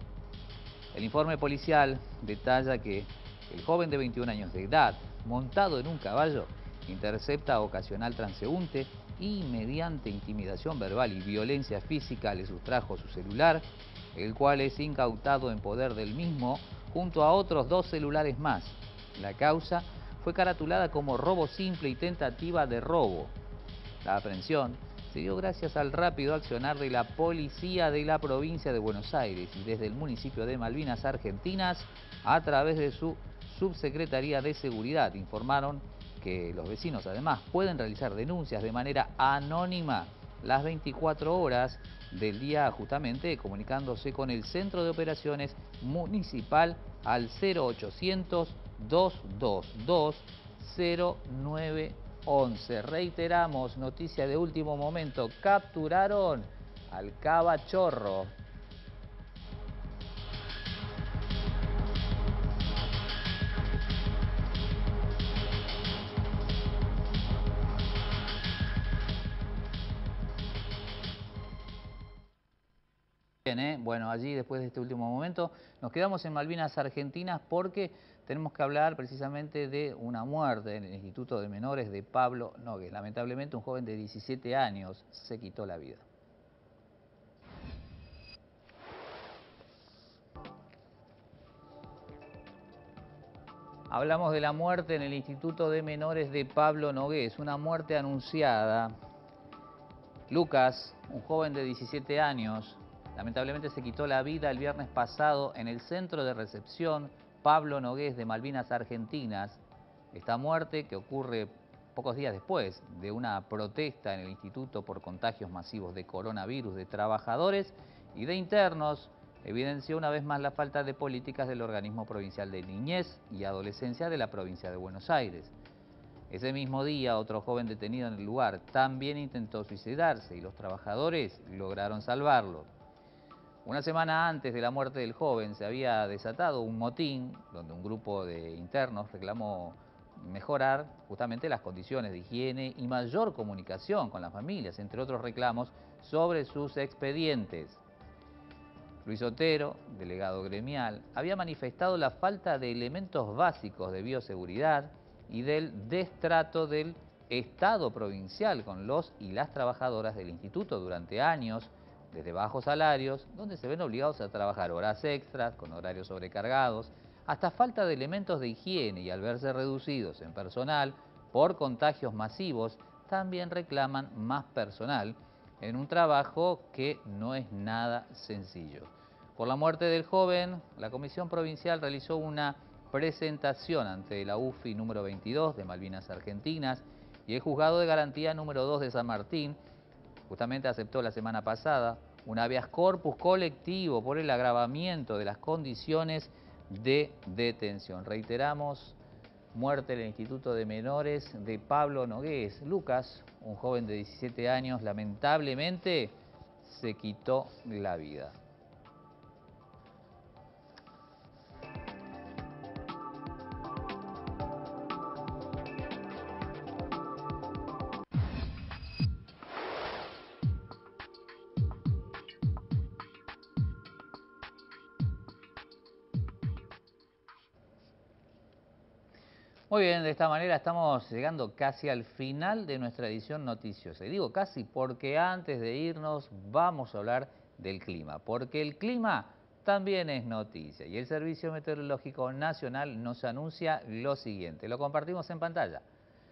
El informe policial detalla que el joven de veintiún años de edad, montado en un caballo, intercepta a ocasional transeúnte y mediante intimidación verbal y violencia física le sustrajo su celular, el cual es incautado en poder del mismo junto a otros dos celulares más. La causa fue caratulada como robo simple y tentativa de robo. La aprehensión se dio gracias al rápido accionar de la policía de la provincia de Buenos Aires y desde el municipio de Malvinas Argentinas, a través de su subsecretaría de seguridad, informaron que los vecinos además pueden realizar denuncias de manera anónima las veinticuatro horas del día, justamente comunicándose con el Centro de Operaciones Municipal al cero ochocientos, doscientos veintidós, cero nueve once. Reiteramos, noticia de último momento, capturaron al cabachorro. Bien, ¿eh? Bueno, allí después de este último momento nos quedamos en Malvinas Argentinas porque tenemos que hablar precisamente de una muerte en el Instituto de Menores de Pablo Nogués. Lamentablemente un joven de diecisiete años se quitó la vida. Hablamos de la muerte en el Instituto de Menores de Pablo Nogués, una muerte anunciada. Lucas, un joven de diecisiete años, lamentablemente se quitó la vida el viernes pasado en el centro de recepción Pablo Nogués de Malvinas Argentinas. Esta muerte, que ocurre pocos días después de una protesta en el instituto por contagios masivos de coronavirus de trabajadores y de internos, evidenció una vez más la falta de políticas del Organismo Provincial de Niñez y Adolescencia de la provincia de Buenos Aires. Ese mismo día, otro joven detenido en el lugar también intentó suicidarse y los trabajadores lograron salvarlo. Una semana antes de la muerte del joven se había desatado un motín donde un grupo de internos reclamó mejorar justamente las condiciones de higiene y mayor comunicación con las familias, entre otros reclamos sobre sus expedientes. Luis Otero, delegado gremial, había manifestado la falta de elementos básicos de bioseguridad y del destrato del Estado provincial con los y las trabajadoras del instituto durante años, desde bajos salarios, donde se ven obligados a trabajar horas extras, con horarios sobrecargados, hasta falta de elementos de higiene, y al verse reducidos en personal por contagios masivos, también reclaman más personal en un trabajo que no es nada sencillo. Por la muerte del joven, la Comisión Provincial realizó una presentación ante la U F I número veintidós de Malvinas Argentinas y el Juzgado de Garantía número dos de San Martín justamente aceptó la semana pasada un habeas corpus colectivo por el agravamiento de las condiciones de detención. Reiteramos, muerte en el Instituto de Menores de Pablo Nogués. Lucas, un joven de diecisiete años, lamentablemente se quitó la vida. Muy bien, de esta manera estamos llegando casi al final de nuestra edición noticiosa. Y digo casi porque antes de irnos vamos a hablar del clima, porque el clima también es noticia. Y el Servicio Meteorológico Nacional nos anuncia lo siguiente, lo compartimos en pantalla.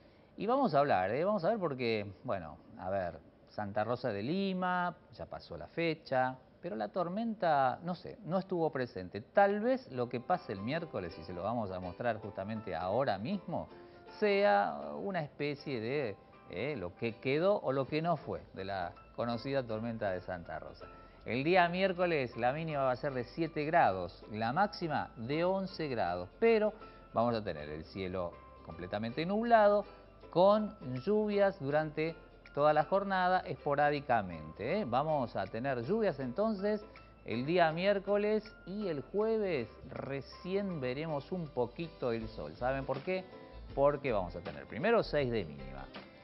Y vamos a hablar, ¿eh? vamos a ver porque, bueno, a ver, Santa Rosa de Lima, ya pasó la fecha, pero la tormenta, no sé, no estuvo presente. Tal vez lo que pase el miércoles, y se lo vamos a mostrar justamente ahora mismo, sea una especie de eh, lo que quedó o lo que no fue de la conocida tormenta de Santa Rosa. El día miércoles la mínima va a ser de siete grados, la máxima de once grados, pero vamos a tener el cielo completamente nublado, con lluvias durante toda la jornada esporádicamente. ¿eh? Vamos a tener lluvias entonces el día miércoles y el jueves recién veremos un poquito el sol. ¿Saben por qué? Porque vamos a tener primero seis de mínima,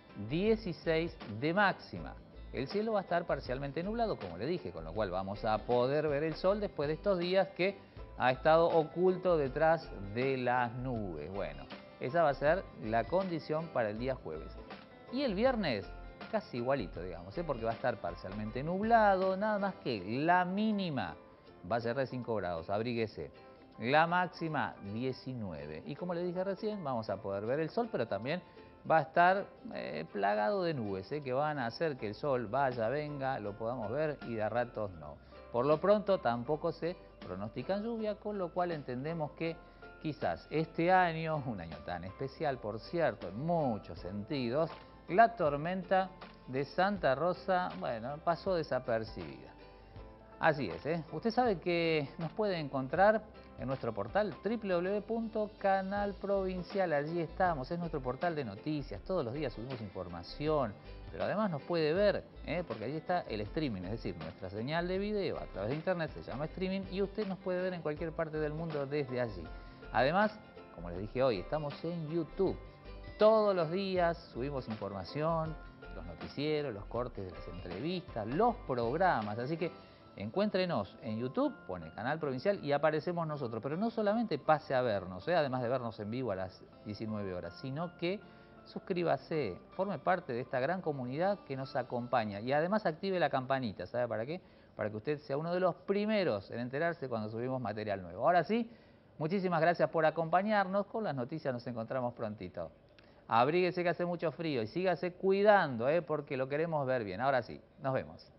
dieciséis de máxima. El cielo va a estar parcialmente nublado, como le dije, con lo cual vamos a poder ver el sol después de estos días que ha estado oculto detrás de las nubes. Bueno, esa va a ser la condición para el día jueves. Y el viernes casi igualito, digamos, ¿eh? porque va a estar parcialmente nublado, nada más que la mínima va a ser de cinco grados, abríguese. La máxima diecinueve. Y como le dije recién, vamos a poder ver el sol, pero también va a estar eh, plagado de nubes, ¿eh? que van a hacer que el sol vaya, venga, lo podamos ver y de ratos no. Por lo pronto tampoco se pronostican lluvia, con lo cual entendemos que quizás este año, un año tan especial por cierto, en muchos sentidos, la tormenta de Santa Rosa, bueno, pasó desapercibida. Así es, ¿eh? Usted sabe que nos puede encontrar en nuestro portal doble u doble u doble u punto canal provincial. Allí estamos, es nuestro portal de noticias. Todos los días subimos información, pero además nos puede ver, ¿eh? porque allí está el streaming, es decir, nuestra señal de video a través de internet se llama streaming y usted nos puede ver en cualquier parte del mundo desde allí. Además, como les dije hoy, estamos en YouTube. Todos los días subimos información, los noticieros, los cortes de las entrevistas, los programas. Así que encuéntrenos en YouTube, pone Canal Provincial y aparecemos nosotros. Pero no solamente pase a vernos, ¿eh? además de vernos en vivo a las diecinueve horas, sino que suscríbase, forme parte de esta gran comunidad que nos acompaña. Y además active la campanita, ¿sabe para qué? Para que usted sea uno de los primeros en enterarse cuando subimos material nuevo. Ahora sí, muchísimas gracias por acompañarnos. Con las noticias nos encontramos prontito. Abríguese que hace mucho frío y sígase cuidando, ¿eh? porque lo queremos ver bien. Ahora sí, nos vemos.